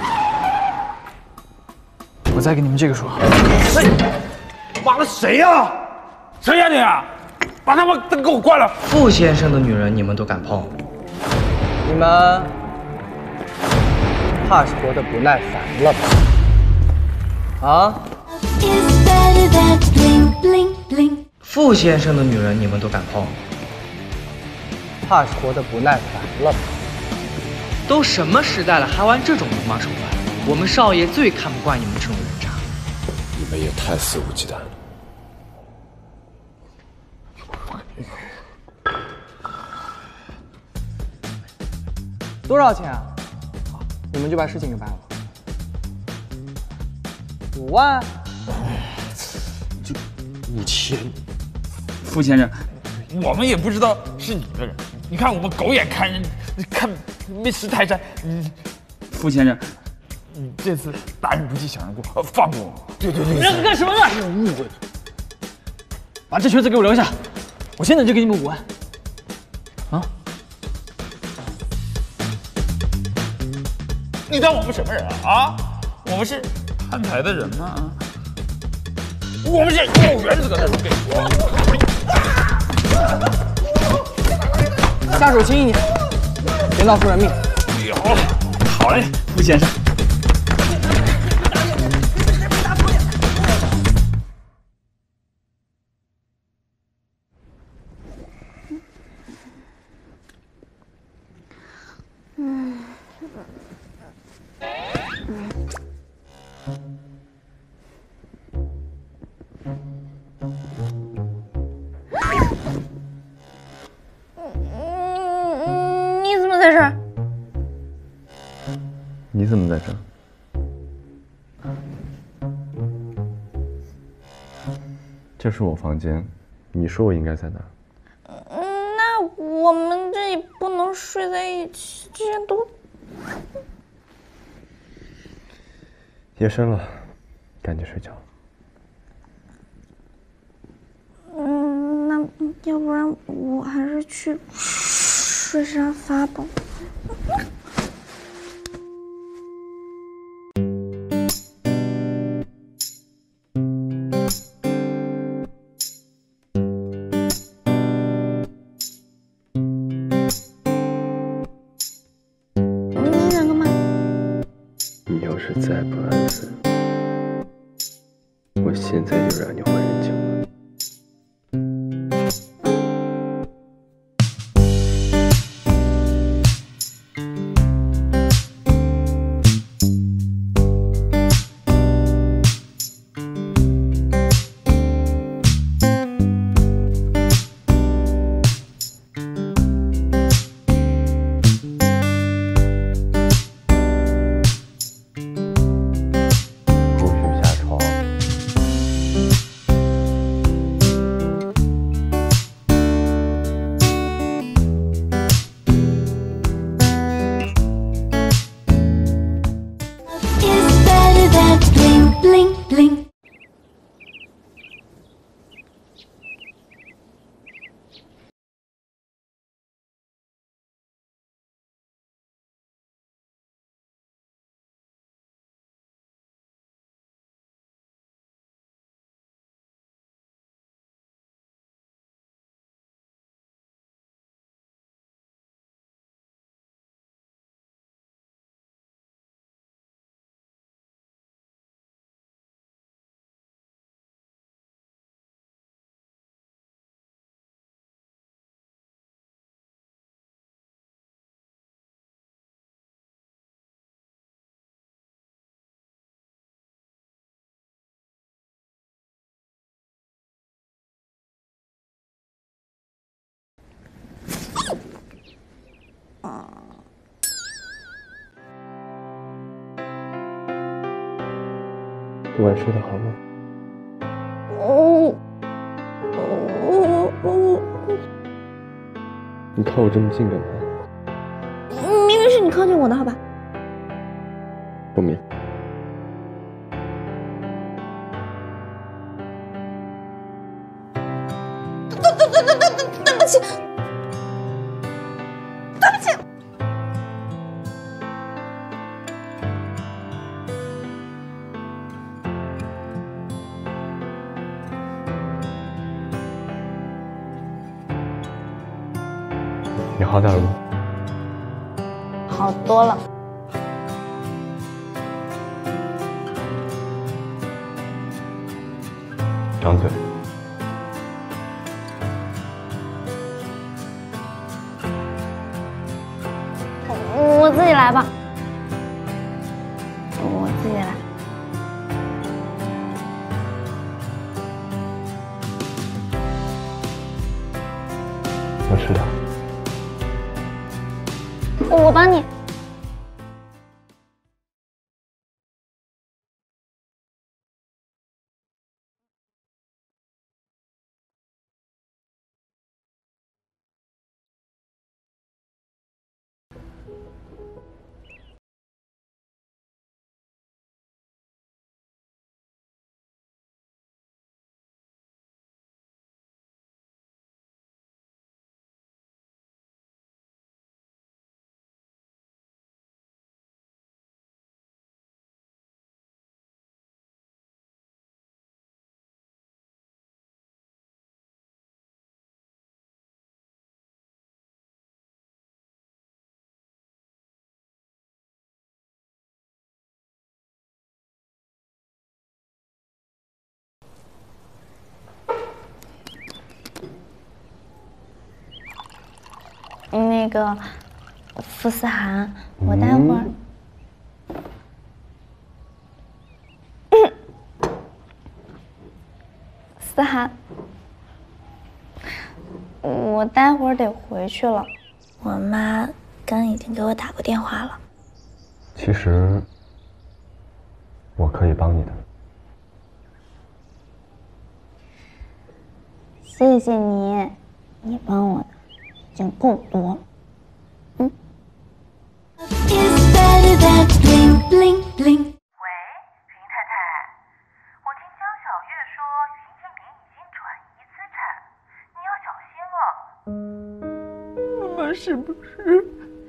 我再给你们这个说。 妈的，谁呀？ 谁呀你啊？把他们灯给我关了！ 傅先生的女人你们都敢碰？你们怕是活得不耐烦了吧？啊？傅先生的女人你们都敢碰？怕是活得不耐烦了吧？都什么时代了，还玩这种流氓手段？我们少爷最看不惯你们这种人渣。 你们也太肆无忌惮了。 多少钱啊？你们就把事情给办了。5万？ 就5000。 傅先生，我们也不知道是你的人。你看我们狗眼看人，看没识泰山。傅先生，你这次大人不计小人过，放过我。 对， 你这是干什么呢？ 误会了。 把这瘸子给我留下，我现在就给你们5万。啊？ 你当我们什么人啊？我们是摊牌的人吗？我们是有原则的人，跟你说。 下手轻一点，别闹出人命。 好嘞，傅先生。 你怎么在这儿？这是我房间，你说我应该在哪？ 那我们这里不能睡在一起，这样多。 夜深了，赶紧睡觉。 那要不然我还是去睡沙发吧。你想干嘛？ 你要是再不安分，我现在就让你还人情了。昨晚睡得好吗？你靠我这么近干嘛？ 明明是你靠近我的，好吧？ 不明。 对不起，对不起。 你好点了吗？ 好多了。 张嘴。 我自己来吧。我自己来。 多吃点。 我帮你。那个傅思涵，我待会儿。思涵，我待会儿得回去了，我妈刚已经给我打过电话了。 其实我可以帮你的。 谢谢你，你帮我的已经够多了。 妈妈是不是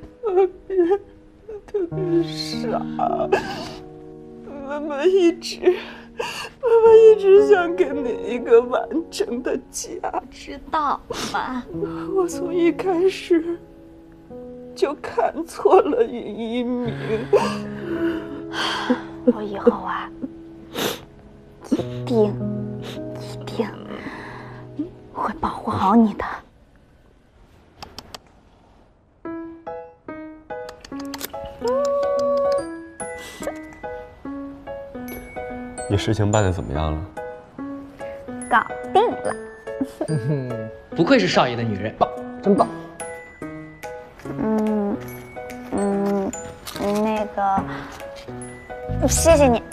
特别傻？妈妈一直想给你一个完整的家。 知道吧？ 我从一开始就看错了一鸣。 我以后啊，一定会保护好你的。 你事情办得怎么样了？ 搞定了。 不愧是少爷的女人，棒，真棒。 那个，谢谢你。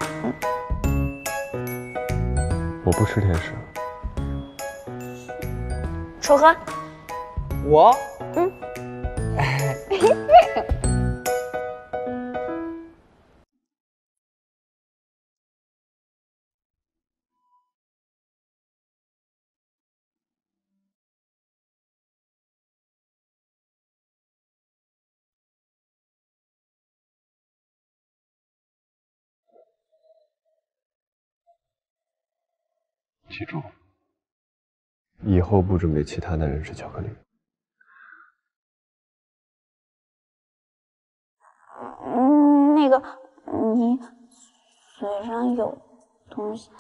我不吃甜食。 楚河， 我， 记住，以后不准给其他男人吃巧克力。 那个，你嘴上有东西。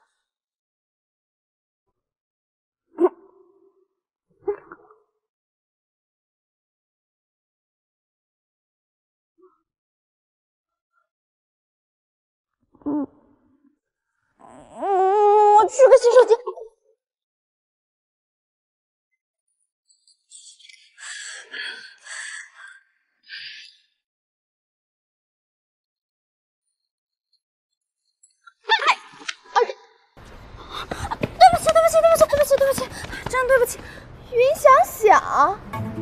我去个洗手间。 对不起，真对不起，云想想。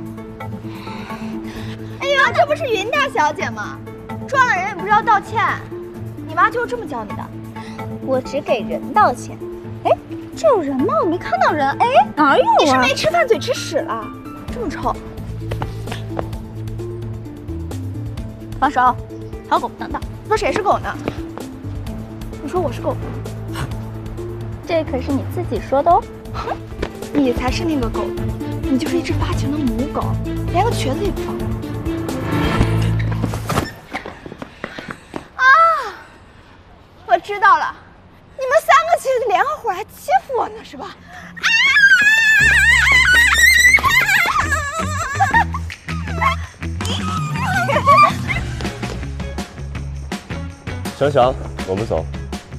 哎呀，这不是云大小姐吗？撞了人也不知道道歉，你妈就是这么教你的？ 我只给人道歉。哎，这有人吗？我没看到人。哎，哪有啊？ 你是没吃饭嘴吃屎了？这么臭！ 放手！好狗不当道。 说谁是狗呢？你说我是狗？ 这可是你自己说的哦。 你才是那个狗，你就是一只发情的母狗，连个瘸子也不放过。啊！我知道了，你们三个瘸子联合伙来欺负我呢，是吧？ 想想，我们走。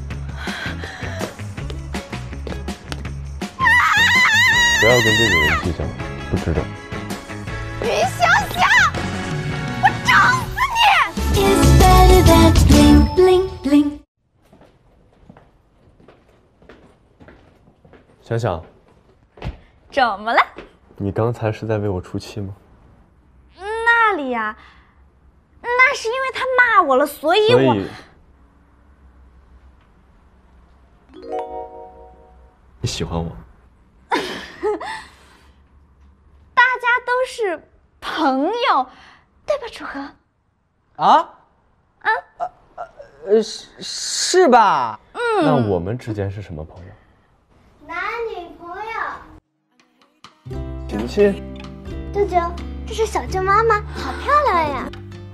不要跟这种人计较，不值得。 云想想，我整死你！ 想想， 怎么了？ 你刚才是在为我出气吗？ 那里呀，那是因为他骂我了，所以我。 你喜欢我？ 大家都是朋友，对吧，楚河？ 是吧？ 那我们之间是什么朋友？ 男女朋友。 亲亲。 舅舅，这是小舅妈妈，好漂亮呀！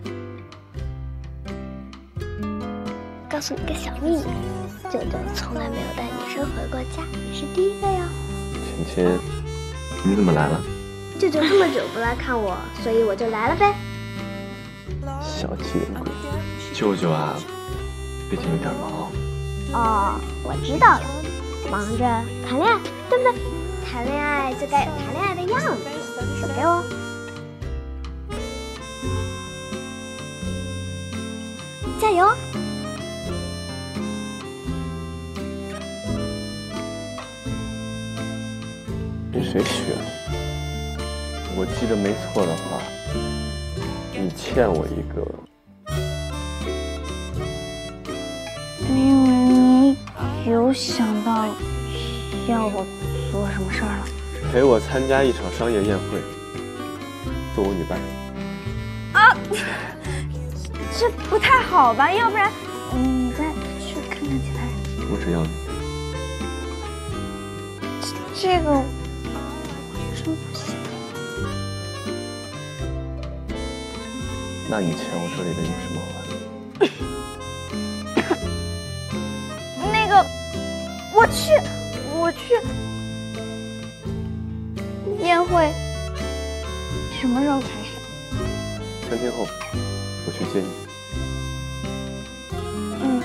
告诉你个小秘密，舅舅从来没有带女生回过家，你是第一个哟。 亲亲，你怎么来了？ 舅舅这么久不来看我，所以我就来了呗。 小气的鬼，舅舅啊，最近有点忙。 哦，我知道了，忙着谈恋爱，对不对？谈恋爱就该有谈恋爱的样子，手给我。 加油！ 跟谁学的？我记得没错的话，你欠我一个。 我以为你有想到要我做什么事儿了。 陪我参加一场商业宴会，做我女伴。 啊，这不太好吧？要不然你再去看看其他人。 我只要你。 这个真不行。 那你欠我这里的有什么还？ 那个，我去宴会什么时候开始 ？3天后，我去接你。 嗯。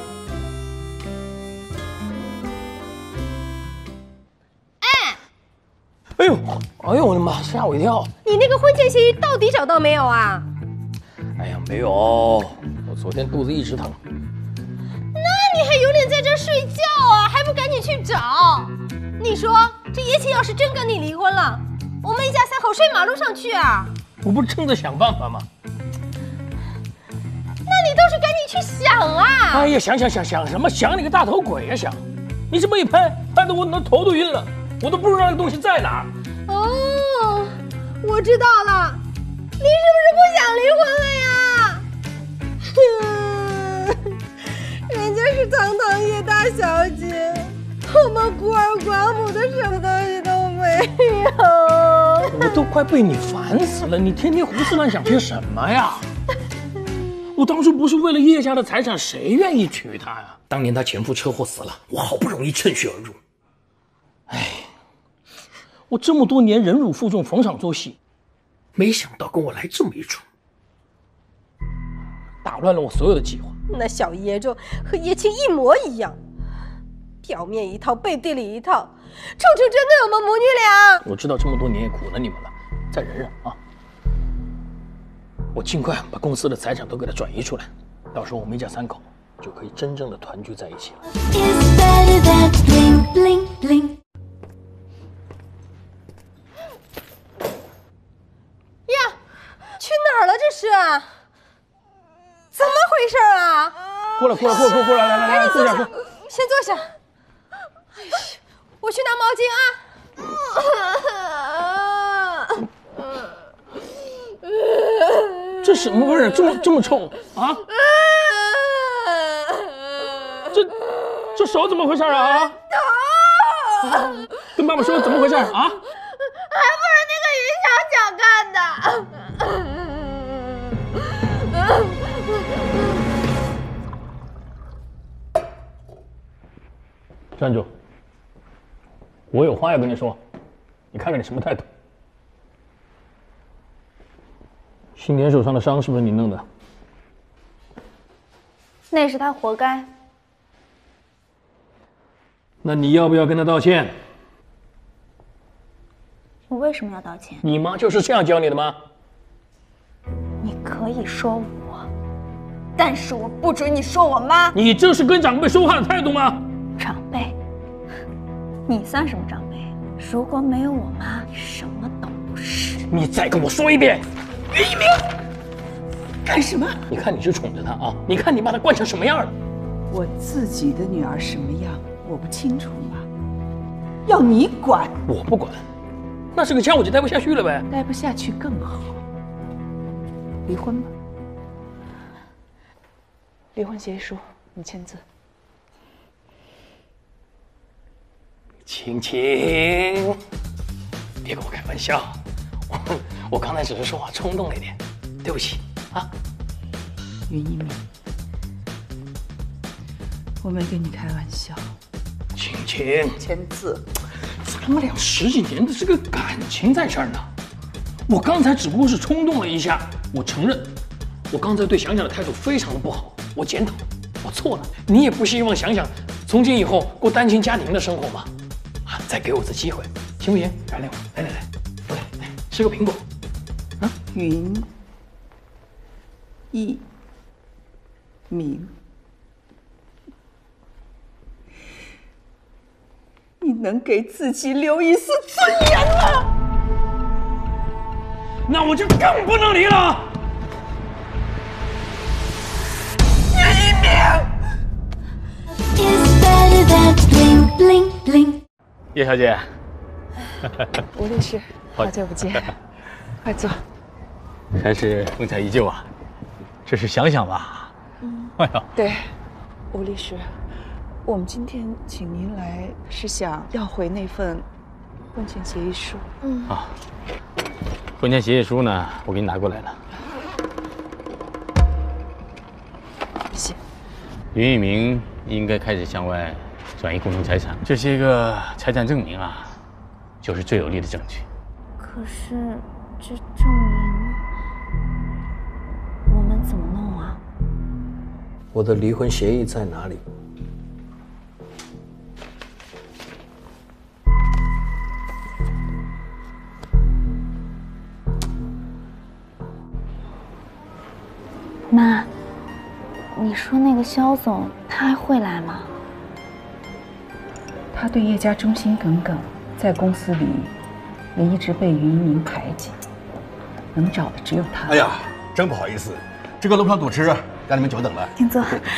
哎呦，我的妈！吓我一跳！ 你那个婚前协议到底找到没有啊？ 哎呀，没有，我昨天肚子一直疼。 那你还有脸在这睡觉啊？还不赶紧去找？你说这叶青要是真跟你离婚了，我们一家3口睡马路上去啊？ 我不是正在想办法吗？ 那你倒是赶紧去想啊！ 哎呀，想什么？想你个大头鬼呀！想！你这么一拍得我那头都晕了，我都不知道那个东西在哪儿。 哦，我知道了，你是不是不想离婚了呀？人家是堂堂叶大小姐，我们孤儿寡母的什么东西都没有。 我都快被你烦死了，你天天胡思乱想些什么呀？我当初不是为了叶家的财产，谁愿意娶她呀？当年她前夫车祸死了，我好不容易趁虚而入。哎，我这么多年忍辱负重，逢场作戏，没想到跟我来这么一出，打乱了我所有的计划。 那小野种和叶青一模一样，表面一套，背地里一套，处处针对我们母女俩。 我知道这么多年也苦了你们了，再忍忍啊！我尽快把公司的财产都给它转移出来，到时候我们一家3口就可以真正的团聚在一起了。 呀，去哪儿了这是？怎么回事啊？ 过来，来，坐下。 先坐下。哎呀，我去拿毛巾啊。 这什么味儿？这么臭啊！这手怎么回事啊？跟爸爸说怎么回事啊？ 还不是那个云小小干的。 站住！我有话要跟你说，你看看你什么态度？新田手上的伤是不是你弄的？ 那是他活该。 那你要不要跟他道歉？ 我为什么要道歉？ 你妈就是这样教你的吗？ 你可以说我，但是我不准你说我妈。 你这是跟长辈说话的态度吗？ 长辈？你算什么长辈？如果没有我妈，你什么都不是。 你再跟我说一遍。于一鸣， 干什么？ 你看你是宠着她啊！你看你把她惯成什么样了？ 我自己的女儿什么样，我不清楚吗？要你管？ 我不管，那这个家我就待不下去了呗。 待不下去更好，离婚吧。离婚协议书，你签字。 青青，别跟我开玩笑。我刚才只是说话冲动了一点，对不起啊。 云一鸣，我没跟你开玩笑。 青青， 签字。 咱们俩10几年的这个感情在这儿呢，我刚才只不过是冲动了一下，我承认，我刚才对想想的态度非常的不好，我检讨，我错了。你也不希望想想从今以后过单亲家庭的生活吗？啊，再给我次机会，行不行？原谅我，来，过来，吃个苹果。啊， 云一明，你能给自己留一丝尊严吗？ 那我就更不能离了。 叶小姐， 吴律师，好久不见，快坐。 还是风采依旧啊，这是想想吧。哎呀， 对，吴律师，我们今天请您来是想要回那份婚前协议书。 啊，婚前协议书呢，我给你拿过来了。 谢谢。 云一鸣应该开始向外转移共同财产，这些个财产证明啊，就是最有力的证据。 可是这证明我们怎么弄啊？ 我的离婚协议在哪里？ 妈，你说那个肖总他还会来吗？ 他对叶家忠心耿耿，在公司里也一直被云一鸣排挤，能找的只有他。 哎呀，真不好意思，这个路上堵车，让你们久等了。 请坐。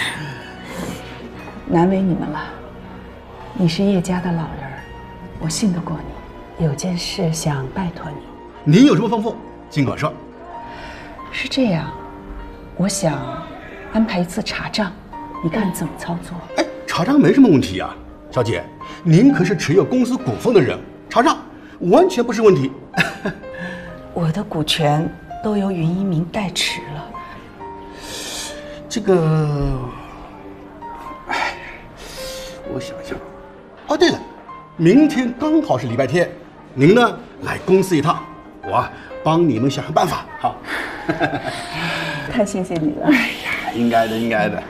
难为你们了，你是叶家的老人，我信得过你。有件事想拜托你。 您有什么吩咐，尽管说。 是这样，我想安排一次查账，你看怎么操作？ 哎，查账没什么问题啊，小姐，您可是持有公司股份的人，查账完全不是问题。 我的股权都由云一鸣代持了。 这个，哎，我想想。哦，对了，明天刚好是礼拜天，您呢来公司一趟，我帮你们想想办法。好。 太谢谢你了。 哎呀，应该的，应该的。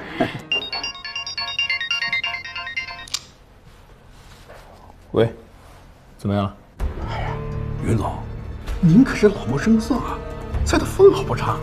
喂，怎么样了？ 哎呀，云总，您可是老谋深算啊，猜的分毫不差。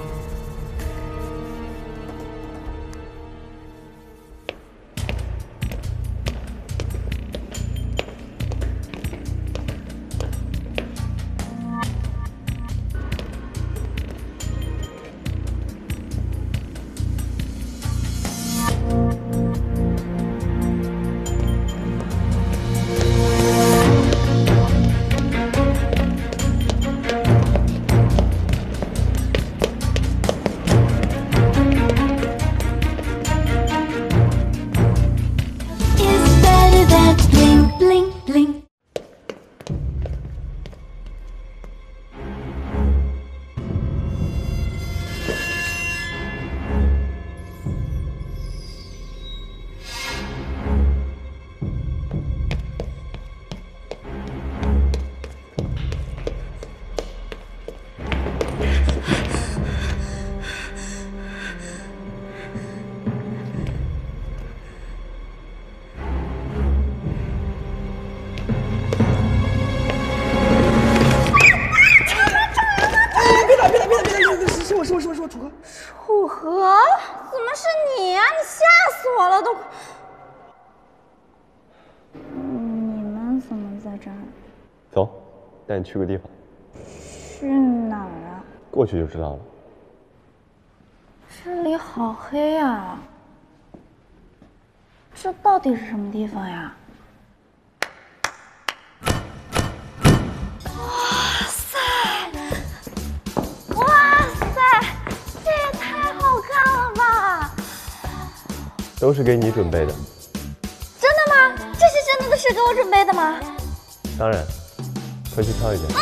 楚河，怎么是你呀？你吓死我了都！你们怎么在这儿？ 走，带你去个地方。 去哪儿啊？ 过去就知道了。 这里好黑啊！这到底是什么地方呀？哇塞！哇塞！这也太好看了吧！ 都是给你准备的。 真的吗？这些真的都是给我准备的吗？ 当然，快去挑一件。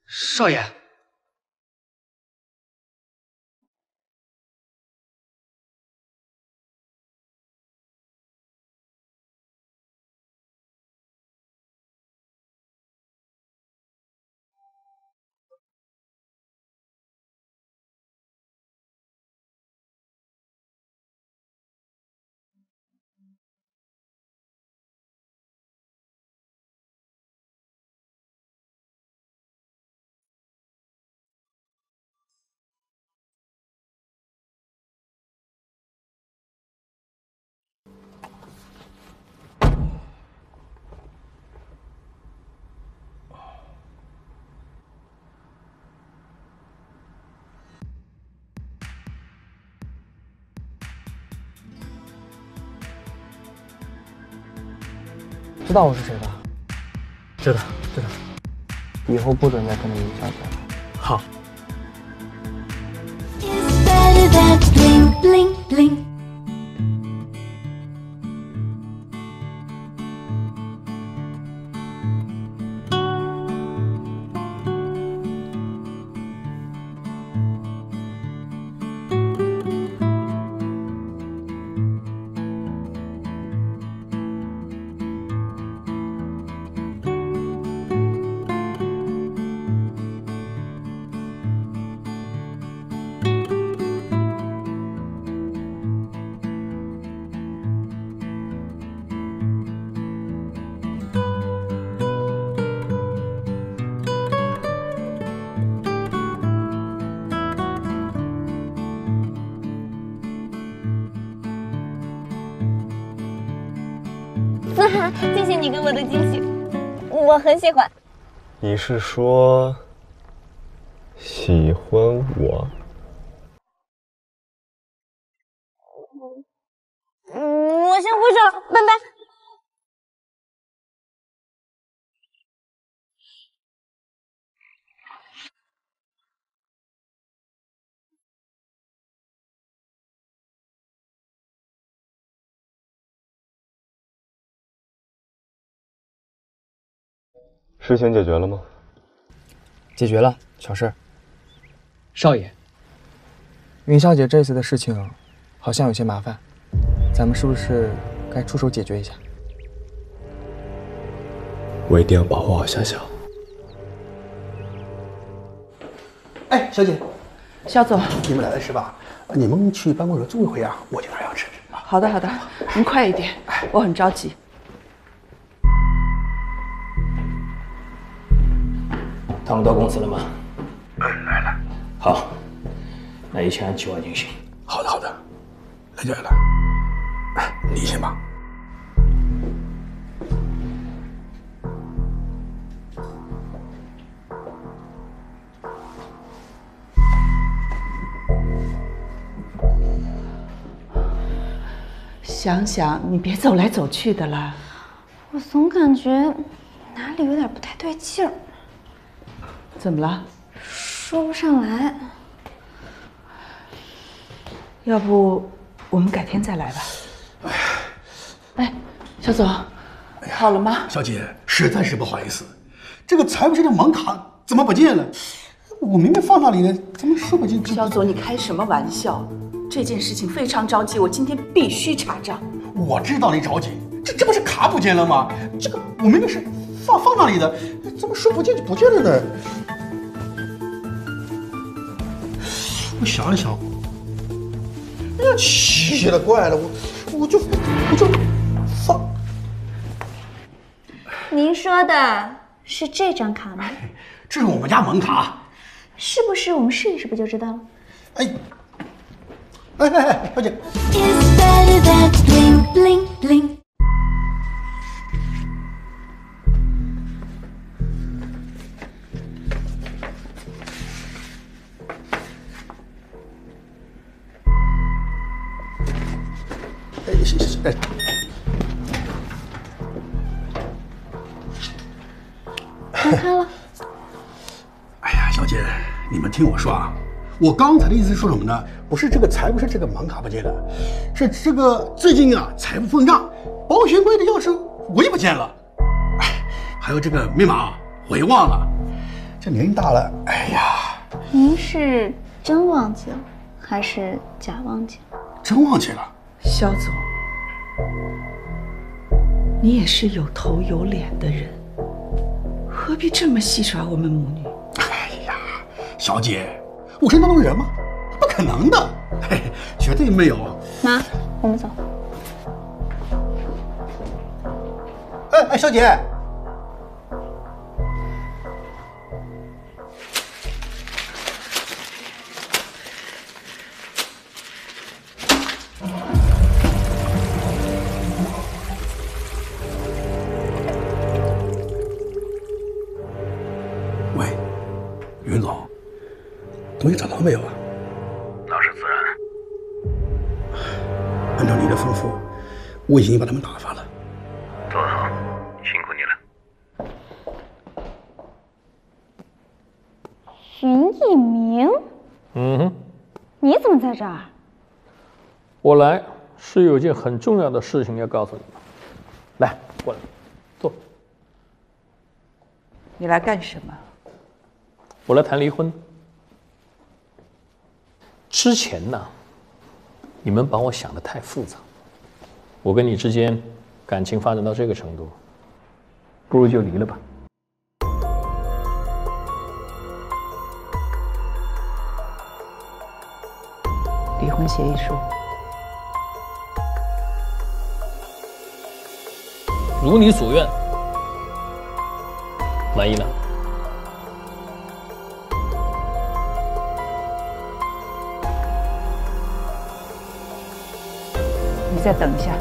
少爷。 知道我是谁吧？ 知道，知道。 以后不准再跟着云小姐了。 好。 谢谢你给我的惊喜，我很喜欢。 你是说喜欢我？ 我先回去了，拜拜。 事情解决了吗？ 解决了，小事。少爷，云小姐这次的事情好像有些麻烦，咱们是不是该出手解决一下？ 我一定要保护好夏夏。 哎，小姐， 肖总， 你们来的是吧？你们去办公室坐一会啊，我这边要吃。 好的，好的，您快一点，我很着急。 他们到公司了吗？ 来了。 好，那一切按计划进行。 好的，好的。来就来了。哎，你先吧。 想想，你别走来走去的了。 我总感觉哪里有点不太对劲儿。 怎么了？ 说不上来。 要不我们改天再来吧。哎，肖总，好了吗？ 小姐，实在是不好意思，这个财务室的门卡怎么不见了？我明明放那里了，怎么说不进去？ 肖总，你开什么玩笑？这件事情非常着急，我今天必须查账。 我知道你着急，这不是卡不见了吗？这个我明明是放那里的，怎么说不见就不见了呢？我想了想，哎呀，奇了怪了，我就放。 您说的是这张卡吗？ 这是我们家门卡。 是不是？我们试一试不就知道了？ 哎，小姐。哎， 我看了。 哎呀，小姐，你们听我说啊，我刚才的意思是说什么呢？不是这个财务室这个门卡不见了，是这个最近啊财务混账，保险柜的钥匙我也不见了，哎，还有这个密码我也忘了， 这年龄大了，哎呀， 您是真忘记了，还是假忘记了？ 真忘记了。 肖总，你也是有头有脸的人，何必这么戏耍我们母女？ 哎呀，小姐，我是那种人吗？不可能的，嘿，绝对没有。 妈，我们走。 哎，小姐。喂，袁总，东西找到没有啊？ 那是自然。 按照你的吩咐，我已经把他们打发了。 做得好，辛苦你了。 荀一鸣，你怎么在这儿？ 我来是有件很重要的事情要告诉你们。来，过来，坐。 你来干什么？ 我来谈离婚。之前呢，你们把我想得太复杂。我跟你之间感情发展到这个程度，不如就离了吧。 离婚协议书。 如你所愿，满意了？ 你再等一下。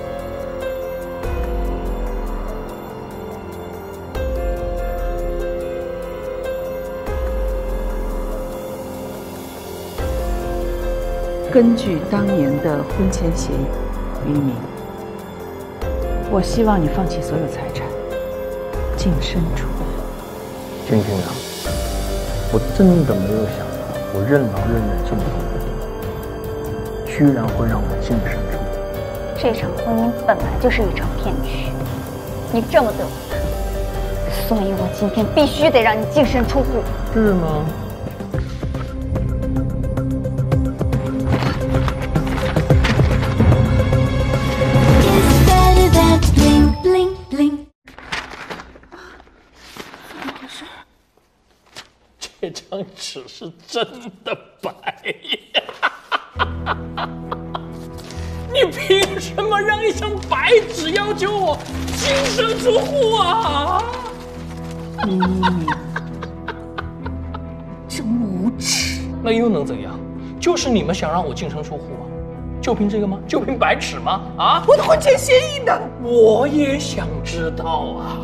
根据当年的婚前协议，于一鸣，我希望你放弃所有财产，净身出户。 君君啊，我真的没有想到，我任劳任怨这么多年，居然会让我净身出户。 这场婚姻本来就是一场骗局，你这么对我看，所以我今天必须得让你净身出户。 是吗？这张纸是真的白呀！你凭什么让一张白纸要求我净身出户啊？ 真无耻！ 那又能怎样？就是你们想让我净身出户吗？就凭这个吗？就凭白纸吗？啊！ 我的婚前协议呢？ 我也想知道啊，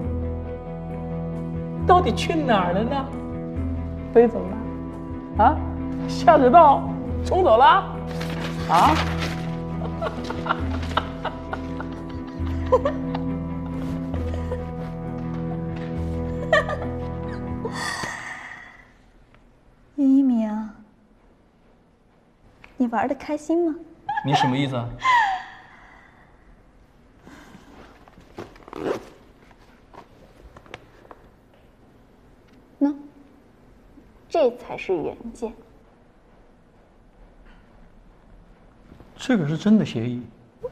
到底去哪儿了呢？飞走了？啊？下水道冲走了？啊？ 于一鸣，你玩得开心吗？ 你什么意思啊？ 喏，这才是原件。 这个是真的协议。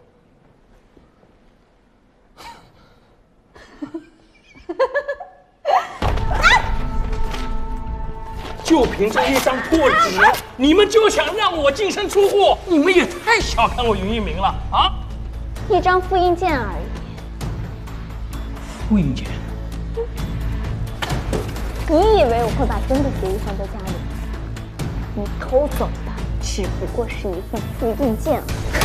就凭这一张破纸，你们就想让我净身出户？你们也太小看我于一鸣了啊！ 一张复印件而已。 复印件？ 你以为我会把真的协议放在家里？你偷走的只不过是一份复印件。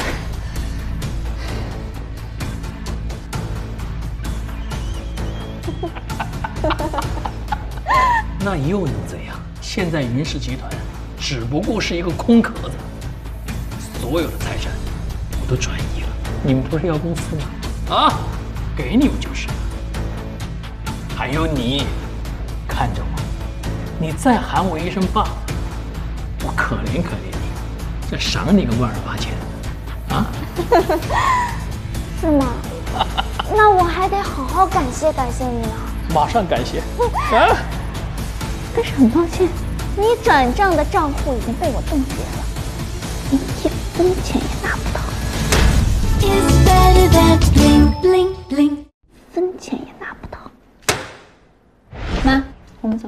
那又能怎样？现在云氏集团只不过是一个空壳子，所有的财产我都转移了。你们不是要公司吗？啊，给你们就是了。还有你，看着我，你再喊我一声爸，我可怜可怜你，再赏你个12800啊！ 是吗？那我还得好好感谢感谢你呢。 马上感谢啊！ 但是很抱歉，你转账的账户已经被我冻结了，你一分钱也拿不到，分钱也拿不到。妈，我们走。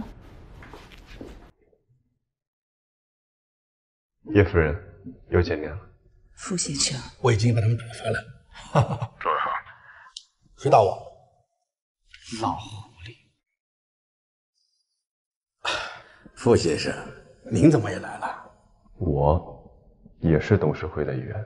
叶夫人，又见面了。 傅先生， 我已经把他们打发了。 坐好。 谁打我？ 老狐狸。 傅先生，您怎么也来了？ 我也是董事会的一员。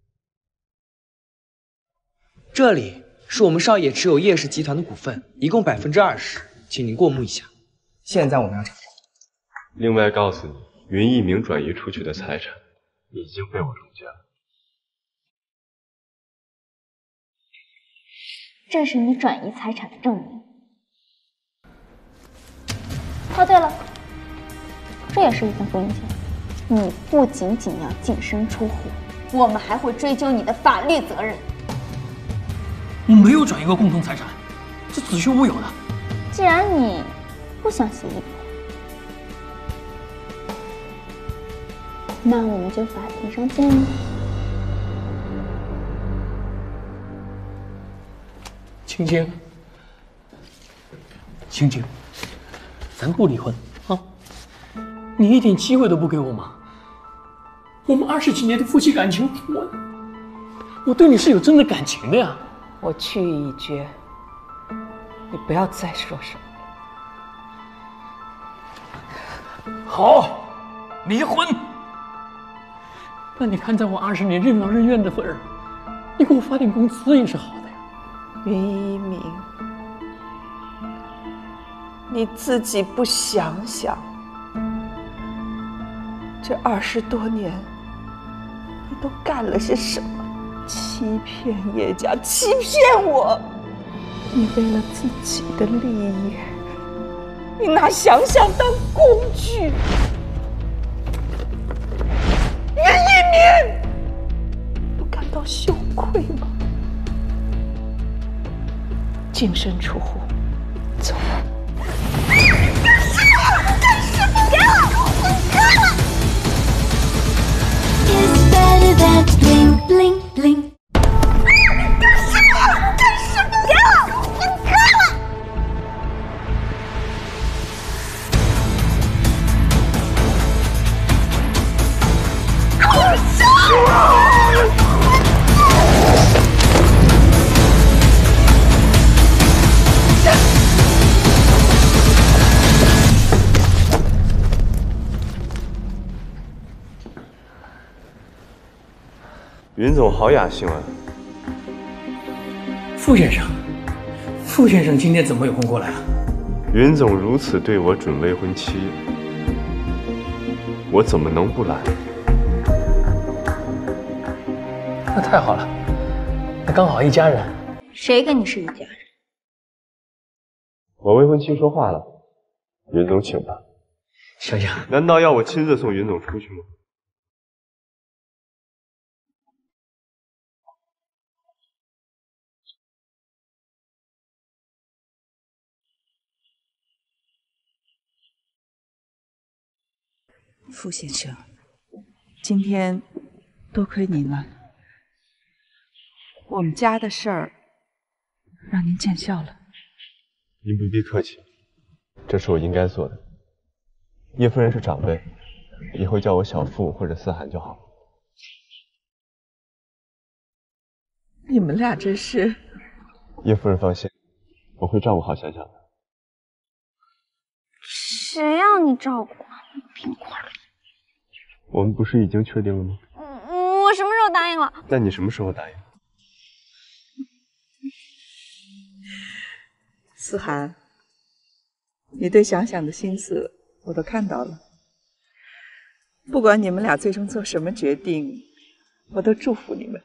这里是我们少爷持有叶氏集团的股份，一共20%，请您过目一下。 现在我们要查。 另外告诉你，云一鸣转移出去的财产已经被我冻结了。 这是你转移财产的证明。哦，对了，这也是一份复印件。你不仅仅要净身出户，我们还会追究你的法律责任。 我没有转移过共同财产，这子虚乌有的。 既然你不相信义父，那我们就法庭上见了。 青青，青青，咱不离婚啊！你一点机会都不给我吗？我们20几年的夫妻感情，我对你是有真的感情的呀。 我去意已决，你不要再说什么。 好，离婚。那你看在我20年任劳任怨的份儿，你给我发点工资也是好的呀。 云一鸣，你自己不想想，这20多年你都干了些什么？欺骗叶家，欺骗我！你为了自己的利益，你拿想想当工具。云一鸣，不感到羞愧吗？净身出户，走。 干什么？给我分开了！ 云总好雅兴啊！ 傅先生，傅先生今天怎么有空过来啊？ 云总如此对我准未婚妻，我怎么能不来？ 那太好了，那刚好一家人。 谁跟你是一家人？ 我未婚妻说话了，云总请吧。 小雅， 难道要我亲自送云总出去吗？ 傅先生，今天多亏您了，我们家的事儿让您见笑了。 您不必客气，这是我应该做的。叶夫人是长辈，以后叫我小傅或者思涵就好。 你们俩这是…… 叶夫人放心，我会照顾好想想的。 谁让你照顾啊？冰块。 我们不是已经确定了吗？ 我什么时候答应了？ 那你什么时候答应？ 思涵，你对想想的心思我都看到了。不管你们俩最终做什么决定，我都祝福你们。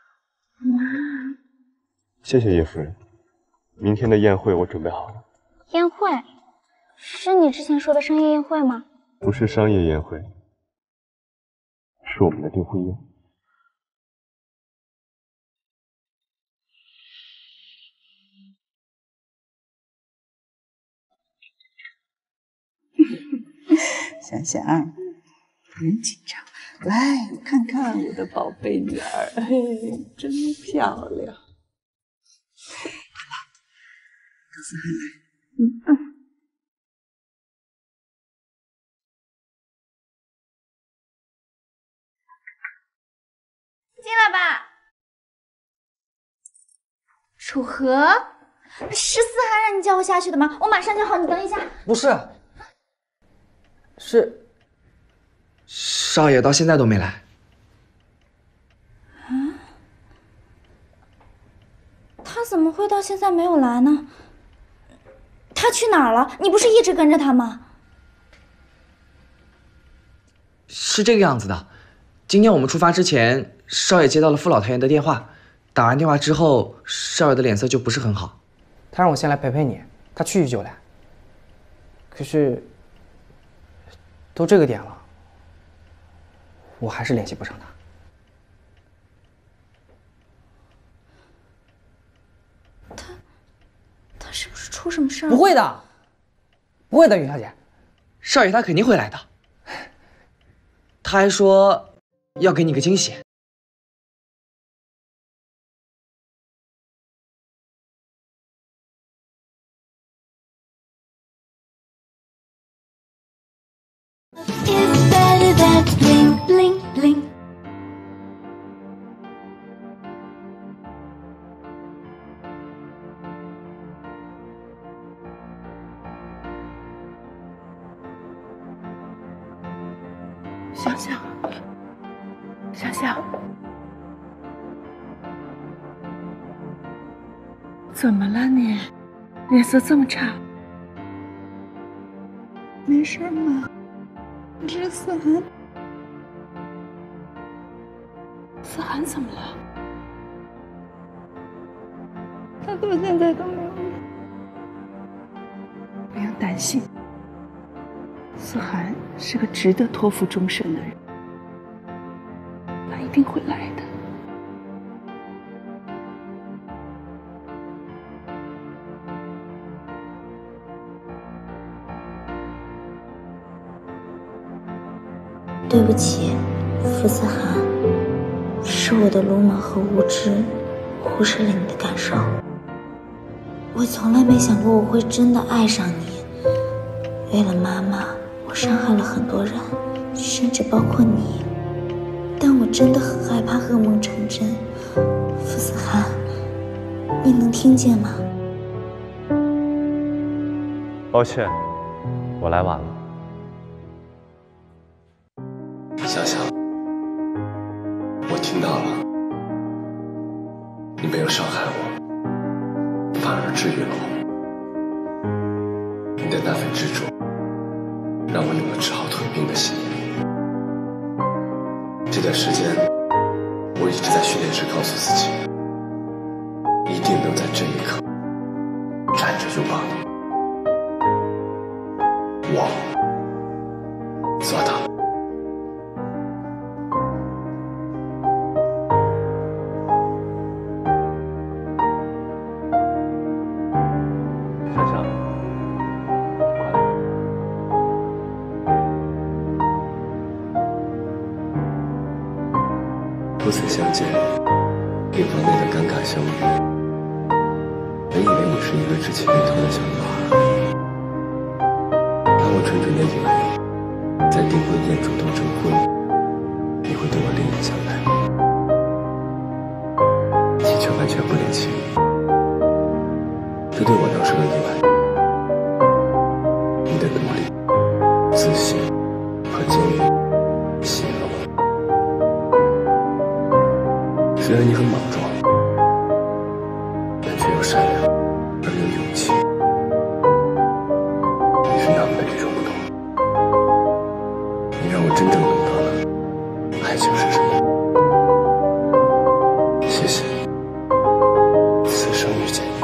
谢谢叶夫人，明天的宴会我准备好了。 宴会？是你之前说的商业宴会吗？ 不是商业宴会，是我们的订婚宴。 香香，不用紧张，来，看看我的宝贝女儿，嘿，真漂亮。好了，告诉汉来， 进来吧。楚河，是思涵让你叫我下去的吗？我马上就好，你等一下。 不是，是少爷到现在都没来。 他怎么会到现在没有来呢？他去哪儿了？你不是一直跟着他吗？ 是这个样子的，今天我们出发之前，少爷接到了傅老太爷的电话。打完电话之后，少爷的脸色就不是很好。 他让我先来陪陪你，他去就来。可是，都这个点了，我还是联系不上他。 他是不是出什么事儿？ 不会的，不会的，云小姐，少爷他肯定会来的。他还说要给你个惊喜。 香香，香香，怎么了你？脸色这么差？没事吗？这是思涵。思涵怎么了？他到现在都没有来。不要担心。思涵是个值得托付终身的人，他一定会来的。 对不起，傅思涵，是我的鲁莽和无知忽视了你的感受。我从来没想过我会真的爱上你，为了妈妈。我伤害了很多人，甚至包括你，但我真的很害怕噩梦成真。傅思涵，你能听见吗？ 抱歉，我来晚了。 香香，我听到了，你没有伤害我，反而治愈了我。你的那份执着让我有了只好退兵的心理。这段时间，我一直在训练室告诉自己，一定能在这一刻站着拥抱你。我做到了。 香香， 初次相见，病房内的尴尬相遇，本以为你是一个稚气未脱的小女孩，但我蠢蠢的以为，在订婚宴主动征婚，你会对我另眼相待，你却完全不领情，这对我倒是个意外。你的独立、自信和坚毅吸引了我。虽然你很莽撞，但却又善良而有勇气。你是那么的与众不同，你让我真正懂得了爱情是什么。谢谢，此生遇见你。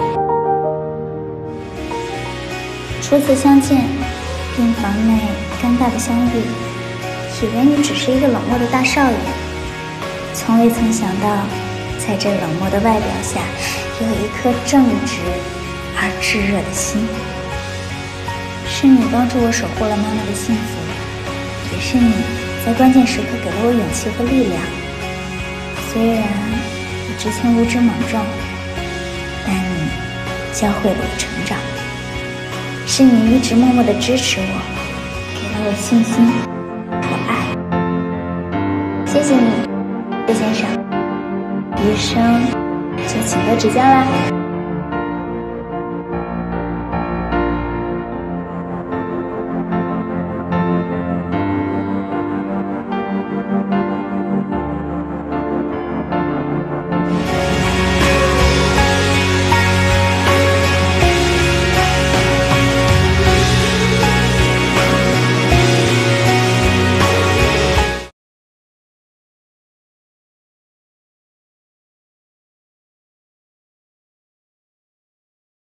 初次相见，病房内尴尬的相遇，以为你只是一个冷漠的大少爷。从未曾想到，在这冷漠的外表下，有一颗正直而炙热的心。是你帮助我守护了妈妈的幸福， 也是你在关键时刻给了我勇气和力量。虽然我之前无知莽撞，但你教会了我成长。是你一直默默地支持我，给了我信心和爱。谢谢你，谢先生，余生就请多指教啦。